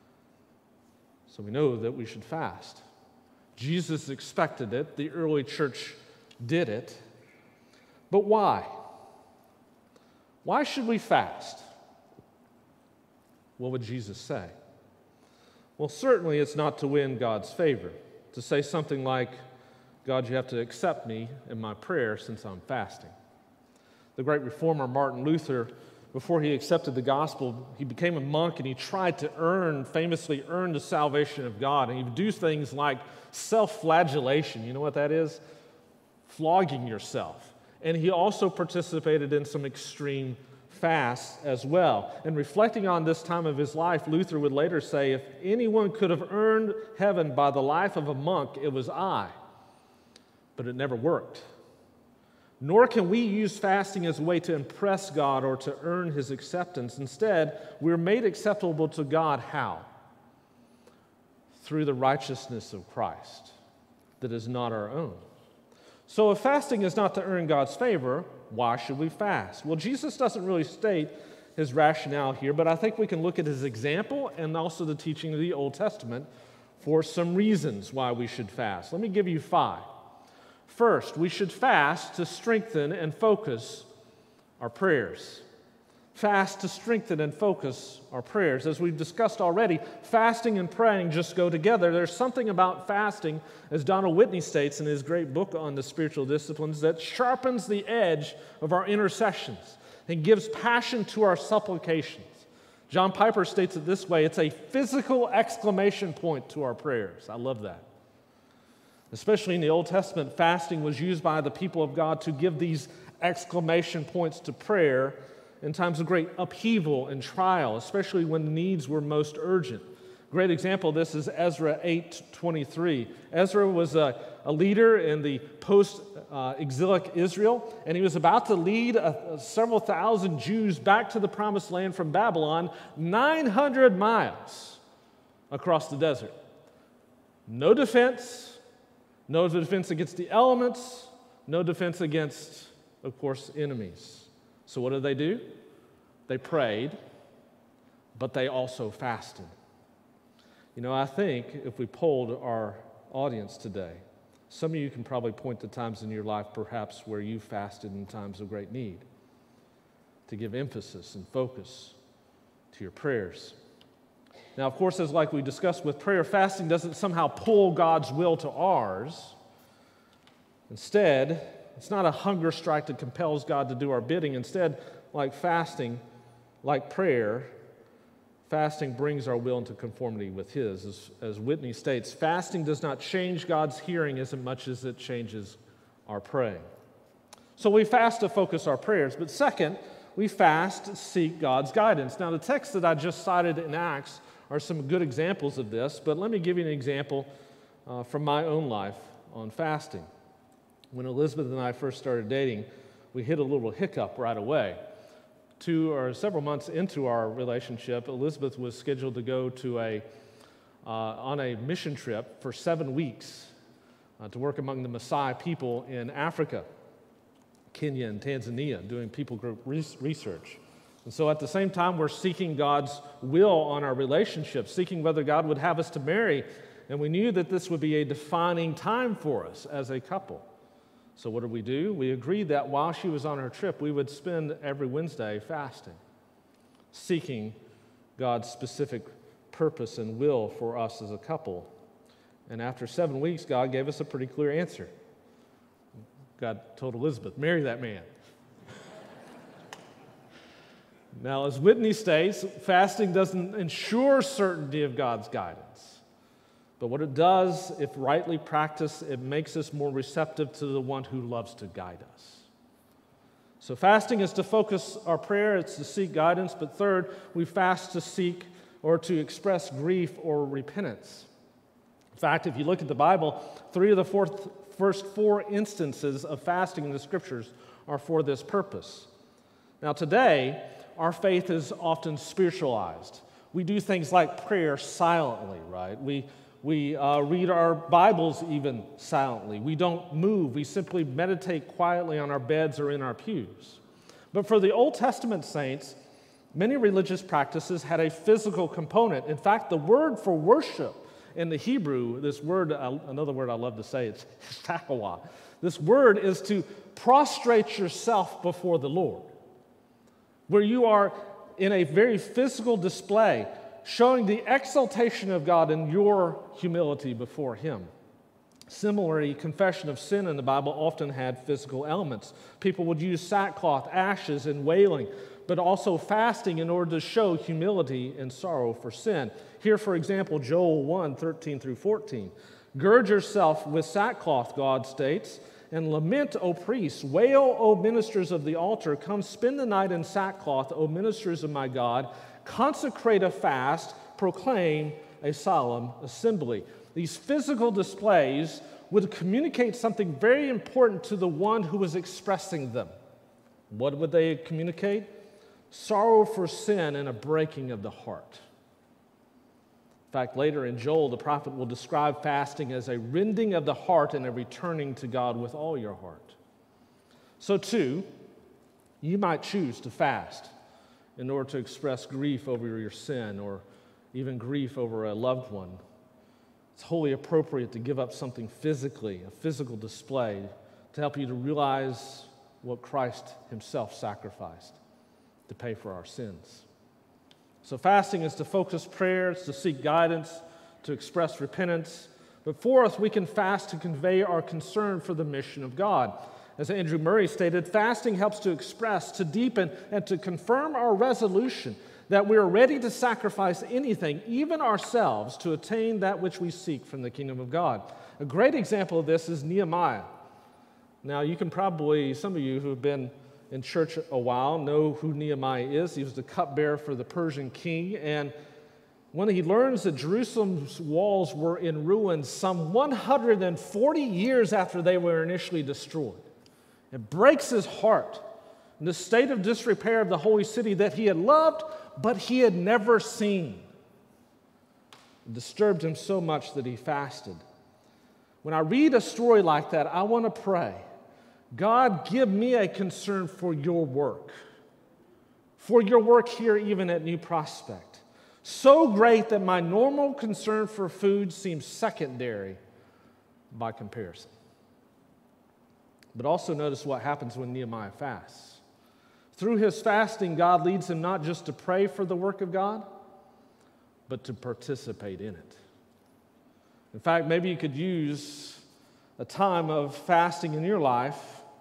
So we know that we should fast. Jesus expected it. The early church did it. But why? Why should we fast? What would Jesus say? Well, certainly it's not to win God's favor, to say something like, God, you have to accept me in my prayer since I'm fasting. The great reformer Martin Luther before he accepted the gospel, he became a monk and he tried to earn, famously earn the salvation of God. And he would do things like self-flagellation. You know what that is? Flogging yourself. And he also participated in some extreme fasts as well. And reflecting on this time of his life, Luther would later say, if anyone could have earned heaven by the life of a monk, it was I. But it never worked. Nor can we use fasting as a way to impress God or to earn his acceptance. Instead, we're made acceptable to God how? Through the righteousness of Christ that is not our own. So if fasting is not to earn God's favor, why should we fast? Well, Jesus doesn't really state his rationale here, but I think we can look at his example and also the teaching of the Old Testament for some reasons why we should fast. Let me give you five. First, we should fast to strengthen and focus our prayers. Fast to strengthen and focus our prayers. As we've discussed already, fasting and praying just go together. There's something about fasting, as Donald Whitney states in his great book on the spiritual disciplines, that sharpens the edge of our intercessions and gives passion to our supplications. John Piper states it this way: it's a physical exclamation point to our prayers. I love that. Especially in the Old Testament, fasting was used by the people of God to give these exclamation points to prayer in times of great upheaval and trial, especially when the needs were most urgent. A great example of this is Ezra eight twenty-three. Ezra was a, a leader in the post-exilic Israel, and he was about to lead a, a several thousand Jews back to the promised land from Babylon, nine hundred miles across the desert. No defense. No defense against the elements, no defense against, of course, enemies. So what did they do? They prayed, but they also fasted. You know, I think if we polled our audience today, some of you can probably point to times in your life perhaps where you fasted in times of great need to give emphasis and focus to your prayers. Now, of course, as like we discussed with prayer, fasting doesn't somehow pull God's will to ours. Instead, it's not a hunger strike that compels God to do our bidding. Instead, like fasting, like prayer, fasting brings our will into conformity with His. As, as Whitney states, fasting does not change God's hearing as much as it changes our praying. So we fast to focus our prayers. But second, we fast to seek God's guidance. Now, the text that I just cited in Acts are some good examples of this, but let me give you an example uh, from my own life on fasting. When Elizabeth and I first started dating, we hit a little hiccup right away. Two or several months into our relationship, Elizabeth was scheduled to go to a uh, on a mission trip for seven weeks uh, to work among the Maasai people in Africa, Kenya and Tanzania, doing people group research. And so at the same time, we're seeking God's will on our relationship, seeking whether God would have us to marry. And we knew that this would be a defining time for us as a couple. So what did we do? We agreed that while she was on her trip, we would spend every Wednesday fasting, seeking God's specific purpose and will for us as a couple. And after seven weeks, God gave us a pretty clear answer. God told Elizabeth, marry that man. Now, as Whitney states, fasting doesn't ensure certainty of God's guidance. But what it does, if rightly practiced, it makes us more receptive to the one who loves to guide us. So fasting is to focus our prayer, it's to seek guidance. But third, we fast to seek or to express grief or repentance. In fact, if you look at the Bible, three of the fourth, first four instances of fasting in the Scriptures are for this purpose. Now today, our faith is often spiritualized. We do things like prayer silently, right? We, we uh, read our Bibles even silently. We don't move. We simply meditate quietly on our beds or in our pews. But for the Old Testament saints, many religious practices had a physical component. In fact, the word for worship in the Hebrew, this word, uh, another word I love to say, it's takawah. This word is to prostrate yourself before the Lord, where you are in a very physical display, showing the exaltation of God in your humility before Him. Similarly, confession of sin in the Bible often had physical elements. People would use sackcloth, ashes, and wailing, but also fasting in order to show humility and sorrow for sin. Here, for example, Joel one, thirteen through fourteen. Gird yourself with sackcloth, God states, and lament, O priests. Wail, O ministers of the altar. Come spend the night in sackcloth, O ministers of my God. Consecrate a fast, proclaim a solemn assembly. These physical displays would communicate something very important to the one who was expressing them. What would they communicate? Sorrow for sin and a breaking of the heart. In fact, later in Joel, the prophet will describe fasting as a rending of the heart and a returning to God with all your heart. So too, you might choose to fast in order to express grief over your sin or even grief over a loved one. It's wholly appropriate to give up something physically, a physical display, to help you to realize what Christ himself sacrificed to pay for our sins. So fasting is to focus prayer, it's to seek guidance, to express repentance. But fourth, we can fast to convey our concern for the mission of God. As Andrew Murray stated, fasting helps to express, to deepen, and to confirm our resolution that we are ready to sacrifice anything, even ourselves, to attain that which we seek from the kingdom of God. A great example of this is Nehemiah. Now, you can probably, some of you who have been in church a while, know who Nehemiah is. He was the cupbearer for the Persian king, and when he learns that Jerusalem's walls were in ruins some one hundred forty years after they were initially destroyed, it breaks his heart in the state of disrepair of the holy city that he had loved, but he had never seen. It disturbed him so much that he fasted. When I read a story like that, I want to pray, God, give me a concern for your work, for your work here even at New Prospect. So great that my normal concern for food seems secondary by comparison. But also notice what happens when Nehemiah fasts. Through his fasting, God leads him not just to pray for the work of God, but to participate in it. In fact, maybe you could use a time of fasting in your life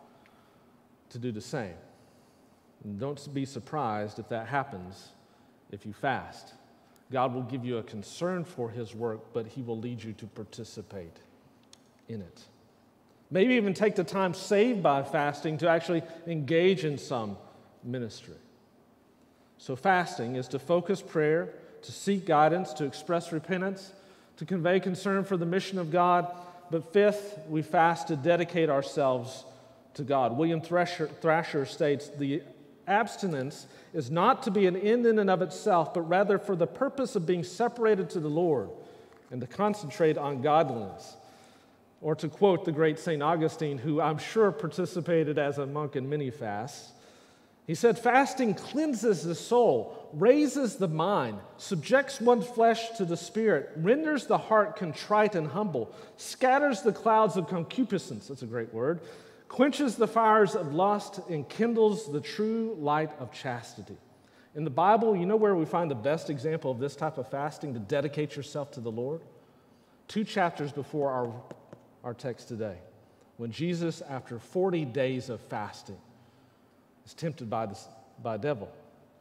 to do the same. And don't be surprised if that happens if you fast. God will give you a concern for his work, but he will lead you to participate in it. Maybe even take the time saved by fasting to actually engage in some ministry. So fasting is to focus prayer, to seek guidance, to express repentance, to convey concern for the mission of God. But fifth, we fast to dedicate ourselves to God. William Thrasher, Thrasher states, the abstinence is not to be an end in and of itself, but rather for the purpose of being separated to the Lord and to concentrate on godliness. Or to quote the great Saint Augustine, who I'm sure participated as a monk in many fasts, he said, fasting cleanses the soul, raises the mind, subjects one's flesh to the spirit, renders the heart contrite and humble, scatters the clouds of concupiscence, that's a great word, quenches the fires of lust, and kindles the true light of chastity. In the Bible, you know where we find the best example of this type of fasting to dedicate yourself to the Lord? Two chapters before our, our text today, when Jesus, after forty days of fasting, is tempted by the, by the devil.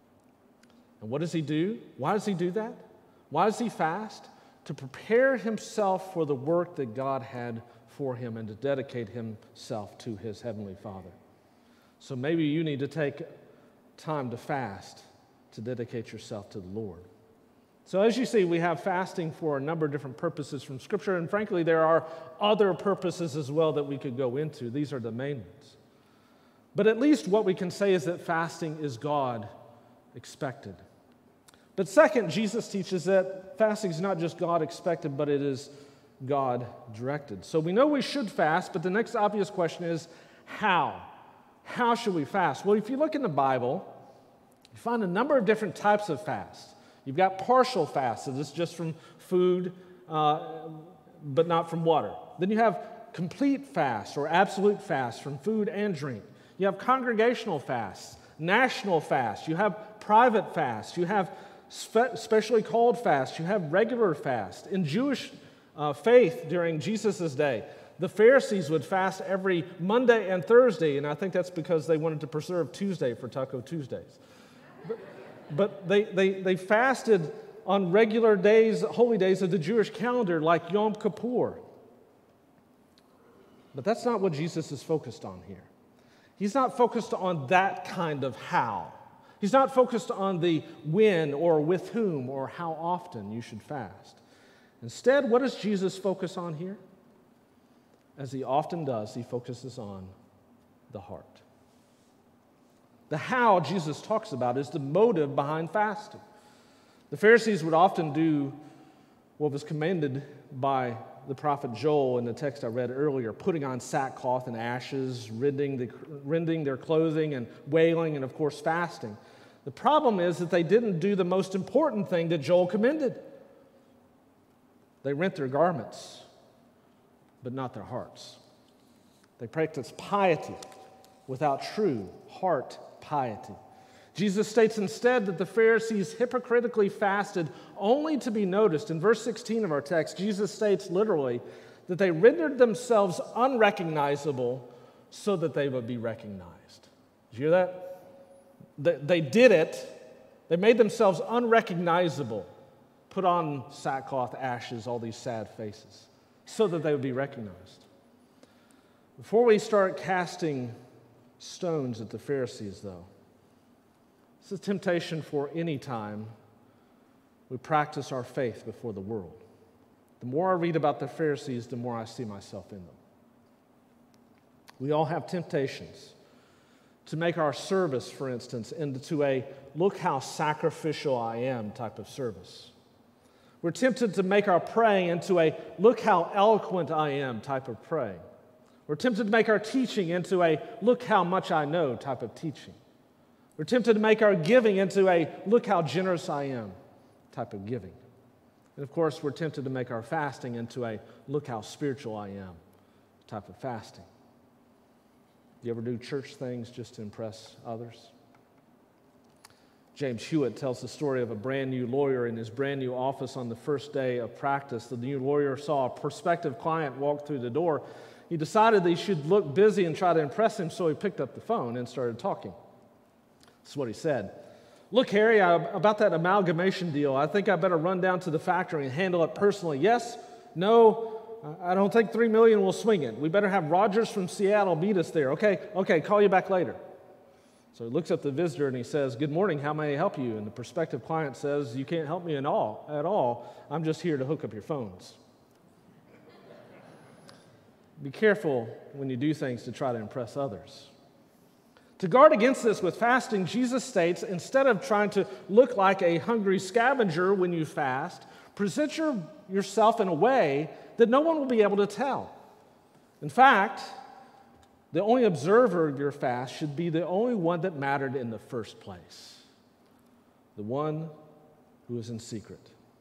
And what does he do? Why does he do that? Why does he fast? To prepare himself for the work that God had for him and to dedicate himself to his heavenly Father. So maybe you need to take time to fast to dedicate yourself to the Lord. So as you see, we have fasting for a number of different purposes from Scripture, and frankly, there are other purposes as well that we could go into. These are the main ones. But at least what we can say is that fasting is God expected. But second, Jesus teaches that fasting is not just God expected, but it is God directed. So we know we should fast, but the next obvious question is how? How should we fast? Well, if you look in the Bible, you find a number of different types of fast. You've got partial fast, so this is just from food, uh, but not from water. Then you have complete fast or absolute fast from food and drink. You have congregational fasts, national fasts. You have private fasts. You have spe- specially called fasts. You have regular fast. In Jewish uh, faith during Jesus' day, the Pharisees would fast every Monday and Thursday, and I think that's because they wanted to preserve Tuesday for Taco Tuesdays. But, but they, they, they fasted on regular days, holy days of the Jewish calendar, like Yom Kippur. But that's not what Jesus is focused on here. He's not focused on that kind of how. He's not focused on the when or with whom or how often you should fast. Instead, what does Jesus focus on here? As he often does, he focuses on the heart. The how Jesus talks about is the motive behind fasting. The Pharisees would often do what was commanded by the prophet Joel in the text I read earlier, putting on sackcloth and ashes, rending, the, rending their clothing and wailing, and of course fasting. The problem is that they didn't do the most important thing that Joel commended. They rent their garments, but not their hearts. They practice piety without true heart piety. Jesus states instead that the Pharisees hypocritically fasted only to be noticed. In verse sixteen of our text, Jesus states literally that they rendered themselves unrecognizable so that they would be recognized. Did you hear that? They, they did it. They made themselves unrecognizable, put on sackcloth, ashes, all these sad faces, so that they would be recognized. Before we start casting stones at the Pharisees, though, it's a temptation for any time we practice our faith before the world. The more I read about the Pharisees, the more I see myself in them. We all have temptations to make our service, for instance, into a look how sacrificial I am type of service. We're tempted to make our praying into a look how eloquent I am type of praying. We're tempted to make our teaching into a look how much I know type of teaching. We're tempted to make our giving into a look how generous I am type of giving. And of course, we're tempted to make our fasting into a look how spiritual I am type of fasting. Do you ever do church things just to impress others? James Hewitt tells the story of a brand new lawyer in his brand new office on the first day of practice. The new lawyer saw a prospective client walk through the door. He decided that he should look busy and try to impress him, so he picked up the phone and started talking. This is what he said. "Look, Harry, I, about that amalgamation deal, I think I better run down to the factory and handle it personally. Yes? No? I don't think three million will swing it. We better have Rogers from Seattle meet us there. Okay, okay, call you back later." So he looks at the visitor and he says, "Good morning, how may I help you?" And the prospective client says, "You can't help me at all, at all. I'm just here to hook up your phones." Be careful when you do things to try to impress others. To guard against this with fasting, Jesus states, instead of trying to look like a hungry scavenger when you fast, present your, yourself in a way that no one will be able to tell. In fact, the only observer of your fast should be the only one that mattered in the first place, the one who is in secret.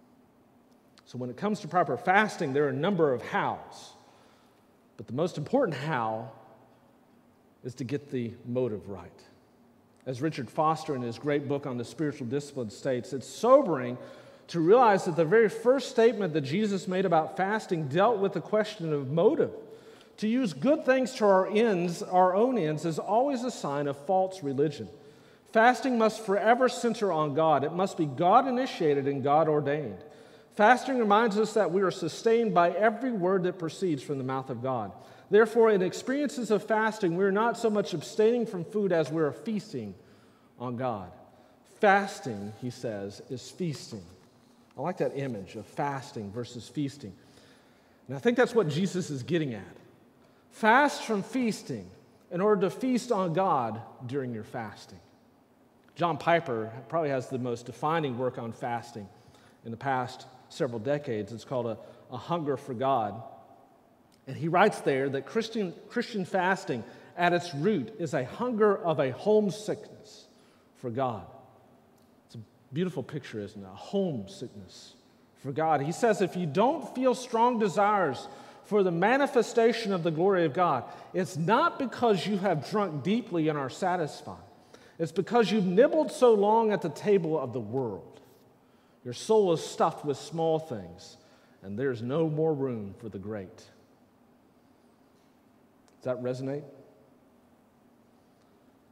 So when it comes to proper fasting, there are a number of hows, but the most important how is to get the motive right. As Richard Foster in his great book on the spiritual discipline states, it's sobering to realize that the very first statement that Jesus made about fasting dealt with the question of motive. To use good things to our ends, our own ends, is always a sign of false religion. Fasting must forever center on God. It must be God-initiated and God-ordained. Fasting reminds us that we are sustained by every word that proceeds from the mouth of God. Therefore, in experiences of fasting, we're not so much abstaining from food as we're feasting on God. Fasting, he says, is feasting. I like that image of fasting versus feasting. And I think that's what Jesus is getting at. Fast from feasting in order to feast on God during your fasting. John Piper probably has the most defining work on fasting in the past several decades. It's called A, a Hunger for God. And he writes there that Christian, Christian fasting at its root is a hunger of a homesickness for God. It's a beautiful picture, isn't it? A homesickness for God. He says if you don't feel strong desires for the manifestation of the glory of God, it's not because you have drunk deeply and are satisfied. It's because you've nibbled so long at the table of the world. Your soul is stuffed with small things, and there's no more room for the great. Does that resonate?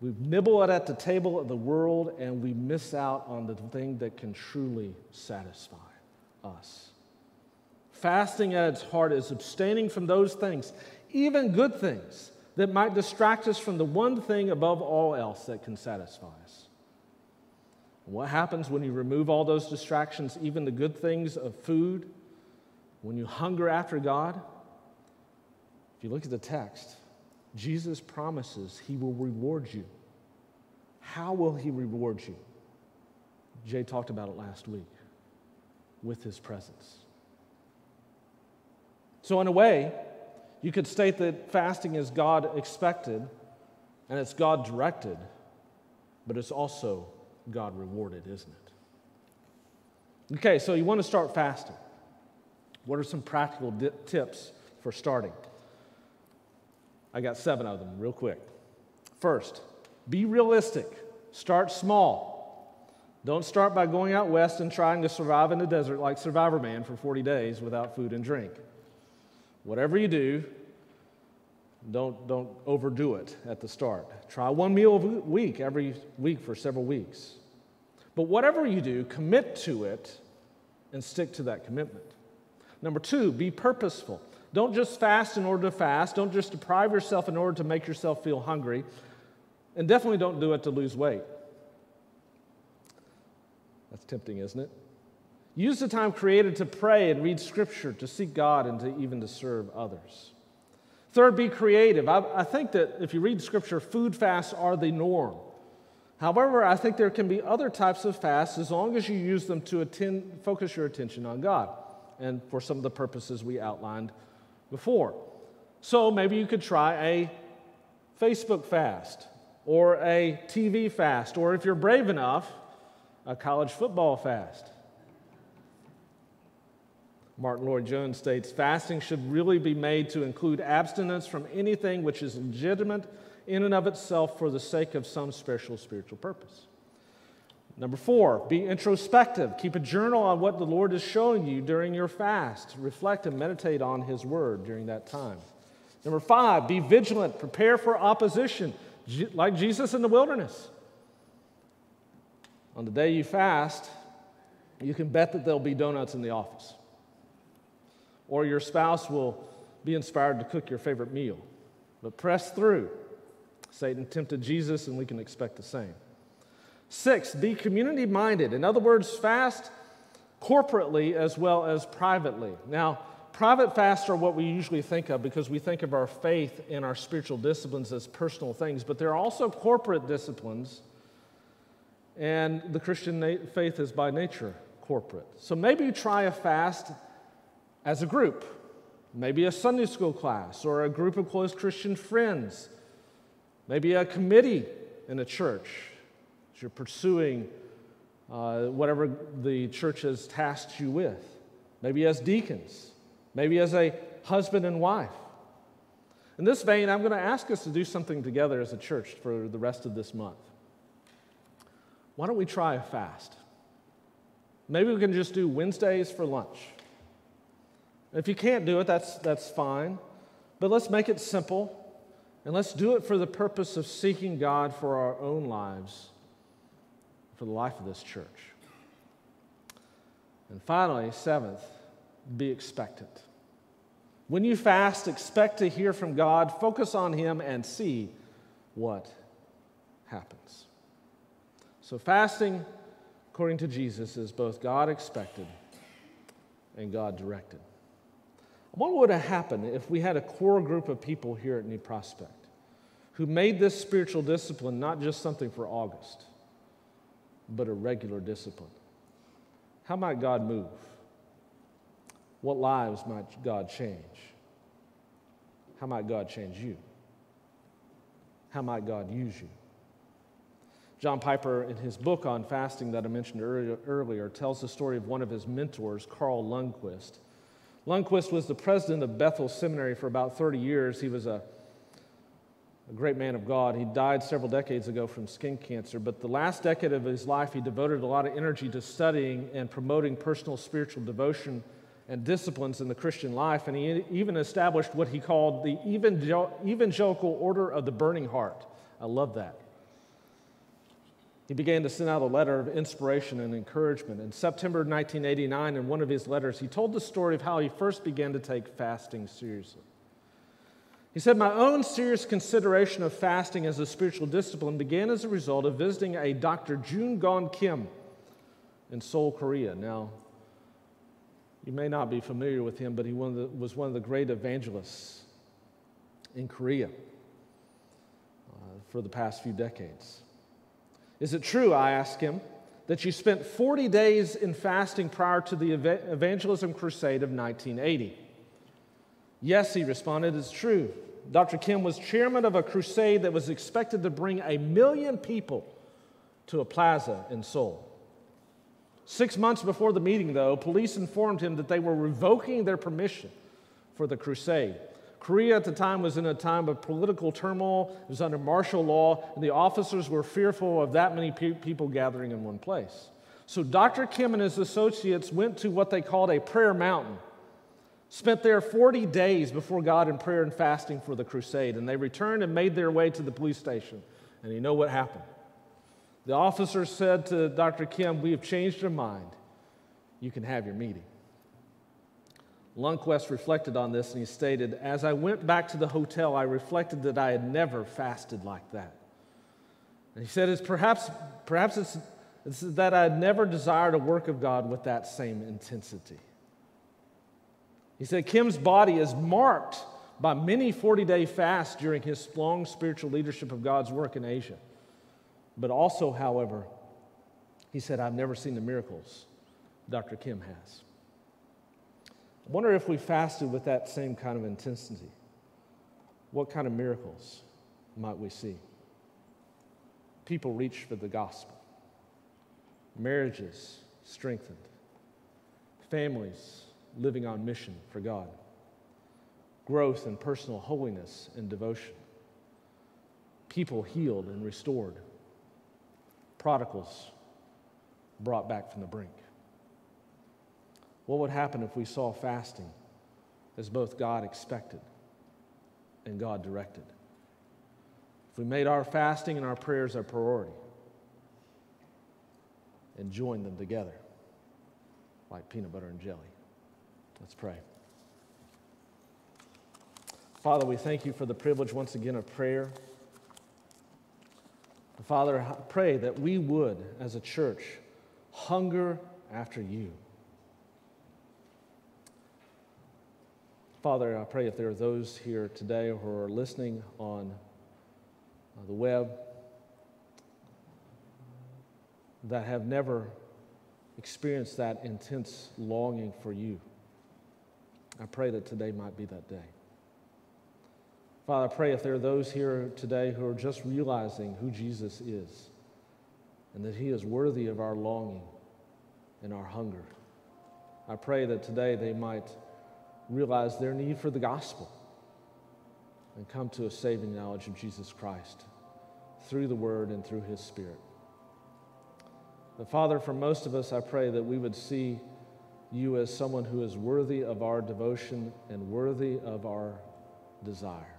We nibble it at the table of the world, and we miss out on the thing that can truly satisfy us. Fasting at its heart is abstaining from those things, even good things, that might distract us from the one thing above all else that can satisfy us. What happens when you remove all those distractions, even the good things of food, when you hunger after God? If you look at the text, Jesus promises he will reward you. How will he reward you? Jay talked about it last week. With his presence. So in a way, you could state that fasting is God expected and it's God directed, but it's also God rewarded, isn't it? Okay, so you want to start fasting. What are some practical di- tips for starting? I got seven of them real quick. First, be realistic. Start small. Don't start by going out west and trying to survive in the desert like Survivor Man for forty days without food and drink. Whatever you do, don't, don't overdo it at the start. Try one meal a week every week for several weeks. But whatever you do, commit to it and stick to that commitment. Number two, be purposeful. Don't just fast in order to fast. Don't just deprive yourself in order to make yourself feel hungry. And definitely don't do it to lose weight. That's tempting, isn't it? Use the time created to pray and read Scripture, to seek God, and to even to serve others. Third, be creative. I, I think that if you read Scripture, food fasts are the norm. However, I think there can be other types of fasts as long as you use them to attend, focus your attention on God and for some of the purposes we outlined before. So maybe you could try a Facebook fast or a T V fast, or if you're brave enough, a college football fast. Martin Lloyd-Jones states, fasting should really be made to include abstinence from anything which is legitimate in and of itself for the sake of some special spiritual purpose. Number four, be introspective. Keep a journal on what the Lord is showing you during your fast. Reflect and meditate on His Word during that time. Number five, be vigilant. Prepare for opposition, like Jesus in the wilderness. On the day you fast, you can bet that there'll be donuts in the office. Or your spouse will be inspired to cook your favorite meal. But press through. Satan tempted Jesus, and we can expect the same. Six, be community-minded. In other words, fast corporately as well as privately. Now, private fasts are what we usually think of because we think of our faith and our spiritual disciplines as personal things, but there are also corporate disciplines, and the Christian na- faith is by nature corporate. So maybe you try a fast as a group, maybe a Sunday school class or a group of close Christian friends, maybe a committee in a church as you're pursuing uh, whatever the church has tasked you with, maybe as deacons, maybe as a husband and wife. In this vein, I'm going to ask us to do something together as a church for the rest of this month. Why don't we try a fast? Maybe we can just do Wednesdays for lunch. If you can't do it, that's, that's fine. But let's make it simple, and let's do it for the purpose of seeking God for our own lives, for the life of this church. And finally, seventh, be expectant. When you fast, expect to hear from God, focus on Him, and see what happens. So fasting, according to Jesus, is both God expected and God directed. What would have happened if we had a core group of people here at New Prospect who made this spiritual discipline not just something for August, but a regular discipline? How might God move? What lives might God change? How might God change you? How might God use you? John Piper, in his book on fasting that I mentioned earlier, tells the story of one of his mentors, Carl Lundquist. Lundquist was the president of Bethel Seminary for about thirty years. He was a, a great man of God. He died several decades ago from skin cancer, but the last decade of his life, he devoted a lot of energy to studying and promoting personal spiritual devotion and disciplines in the Christian life, and he even established what he called the evangel- evangelical order of the burning heart. I love that. He began to send out a letter of inspiration and encouragement. In September nineteen eighty-nine, in one of his letters, he told the story of how he first began to take fasting seriously. He said, "My own serious consideration of fasting as a spiritual discipline began as a result of visiting a Doctor June Gon Kim in Seoul, Korea." Now, you may not be familiar with him, but he one of the, was one of the great evangelists in Korea uh, for the past few decades. "Is it true," I asked him, "that you spent forty days in fasting prior to the ev- evangelism crusade of nineteen eighty? "Yes," he responded, "it's true. Doctor Kim was chairman of a crusade that was expected to bring a million people to a plaza in Seoul. Six months before the meeting, though, police informed him that they were revoking their permission for the crusade. Korea at the time was in a time of political turmoil. It was under martial law, and the officers were fearful of that many pe- people gathering in one place. So Doctor Kim and his associates went to what they called a prayer mountain, spent there forty days before God in prayer and fasting for the crusade, and they returned and made their way to the police station. And you know what happened? The officers said to Doctor Kim, "We have changed our mind. You can have your meeting." Lundquist reflected on this, and he stated, "As I went back to the hotel, I reflected that I had never fasted like that." And he said, "It's perhaps, perhaps it's, it's that I had never desired a work of God with that same intensity." He said, Kim's body is marked by many forty-day fasts during his long spiritual leadership of God's work in Asia. But also, however, he said, "I've never seen the miracles Doctor Kim has." I wonder if we fasted with that same kind of intensity, what kind of miracles might we see? People reached for the gospel, marriages strengthened, families living on mission for God, growth in personal holiness and devotion, people healed and restored, prodigals brought back from the brink. What would happen if we saw fasting as both God expected and God directed? If we made our fasting and our prayers our priority and joined them together like peanut butter and jelly. Let's pray. Father, we thank you for the privilege once again of prayer. Father, I pray that we would, as a church, hunger after you. Father, I pray if there are those here today who are listening on uh, the web that have never experienced that intense longing for you, I pray that today might be that day. Father, I pray if there are those here today who are just realizing who Jesus is and that he is worthy of our longing and our hunger, I pray that today they might realize their need for the gospel and come to a saving knowledge of Jesus Christ through the Word and through His Spirit. But Father, for most of us, I pray that we would see you as someone who is worthy of our devotion and worthy of our desire.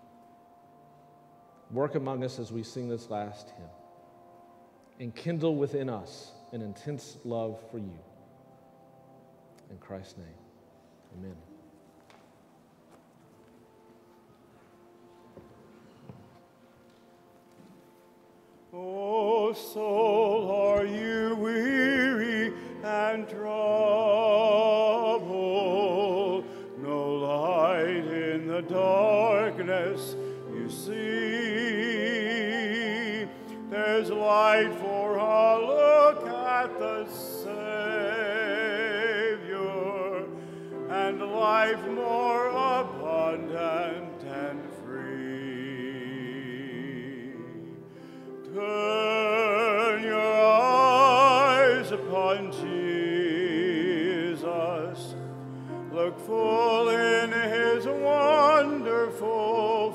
Work among us as we sing this last hymn, and kindle within us an intense love for you. In Christ's name, amen. O soul, are you weary and troubled? No light in the darkness you see. There's light for a look at the Savior, and life more abundant and free. Turn your eyes upon Jesus. Look full in his wonderful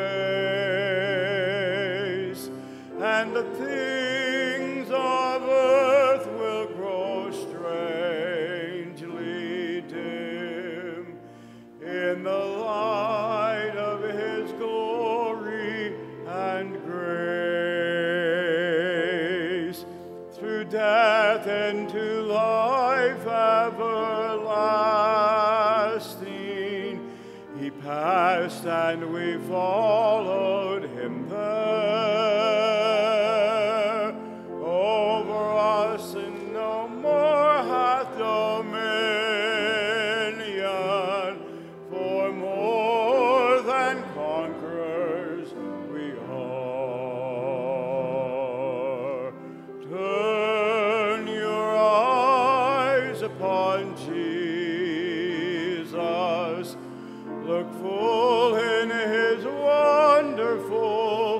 face, and the things of earth will grow strangely dim in the light of his glory and grace. death and to life everlasting. He passed and we followed him there. Over us and no more hath dominion, for more than conquerors we are. Turn your eyes upon Jesus. Look full in his wonderful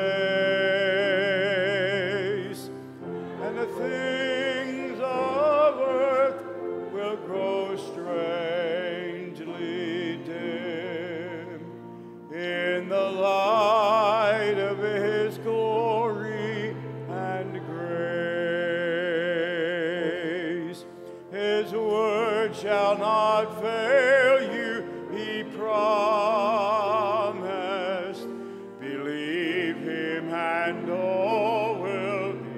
face, and the things of earth will grow strangely dim in the light of his glory and grace. His word shall not fail you, he promised. Believe him and all will be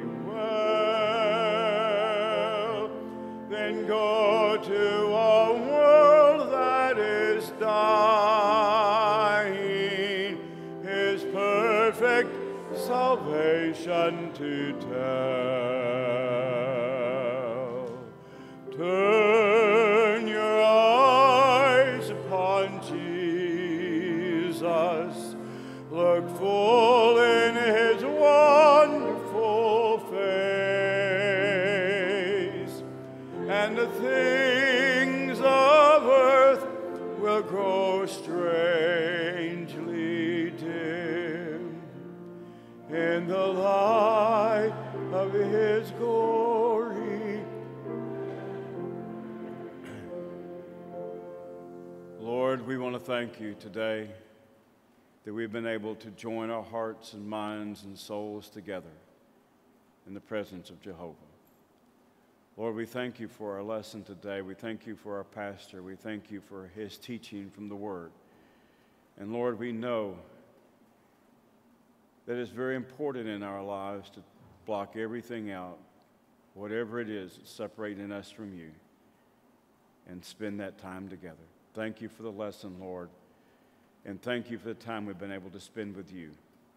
well. Then go to a world that is dying, his perfect salvation to tell. Turn your eyes upon Jesus. Look full in his wonderful face, and the things of earth will grow strangely dim in the light of his glory. Lord, we want to thank you today that we've been able to join our hearts and minds and souls together in the presence of Jehovah. Lord, we thank you for our lesson today. We thank you for our pastor. We thank you for his teaching from the Word. And Lord, we know that it's very important in our lives to block everything out, whatever it is that's separating us from you, and spend that time together. Thank you for the lesson, Lord, and thank you for the time we've been able to spend with you,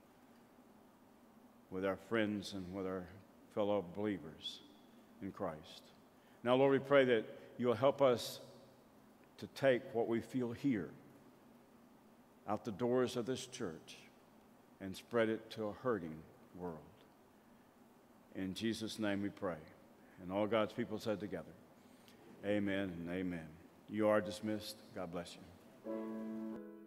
with our friends and with our fellow believers in Christ. Now, Lord, we pray that you'll help us to take what we feel here out the doors of this church and spread it to a hurting world. In Jesus' name we pray. And all God's people said together, amen and amen. You are dismissed. God bless you.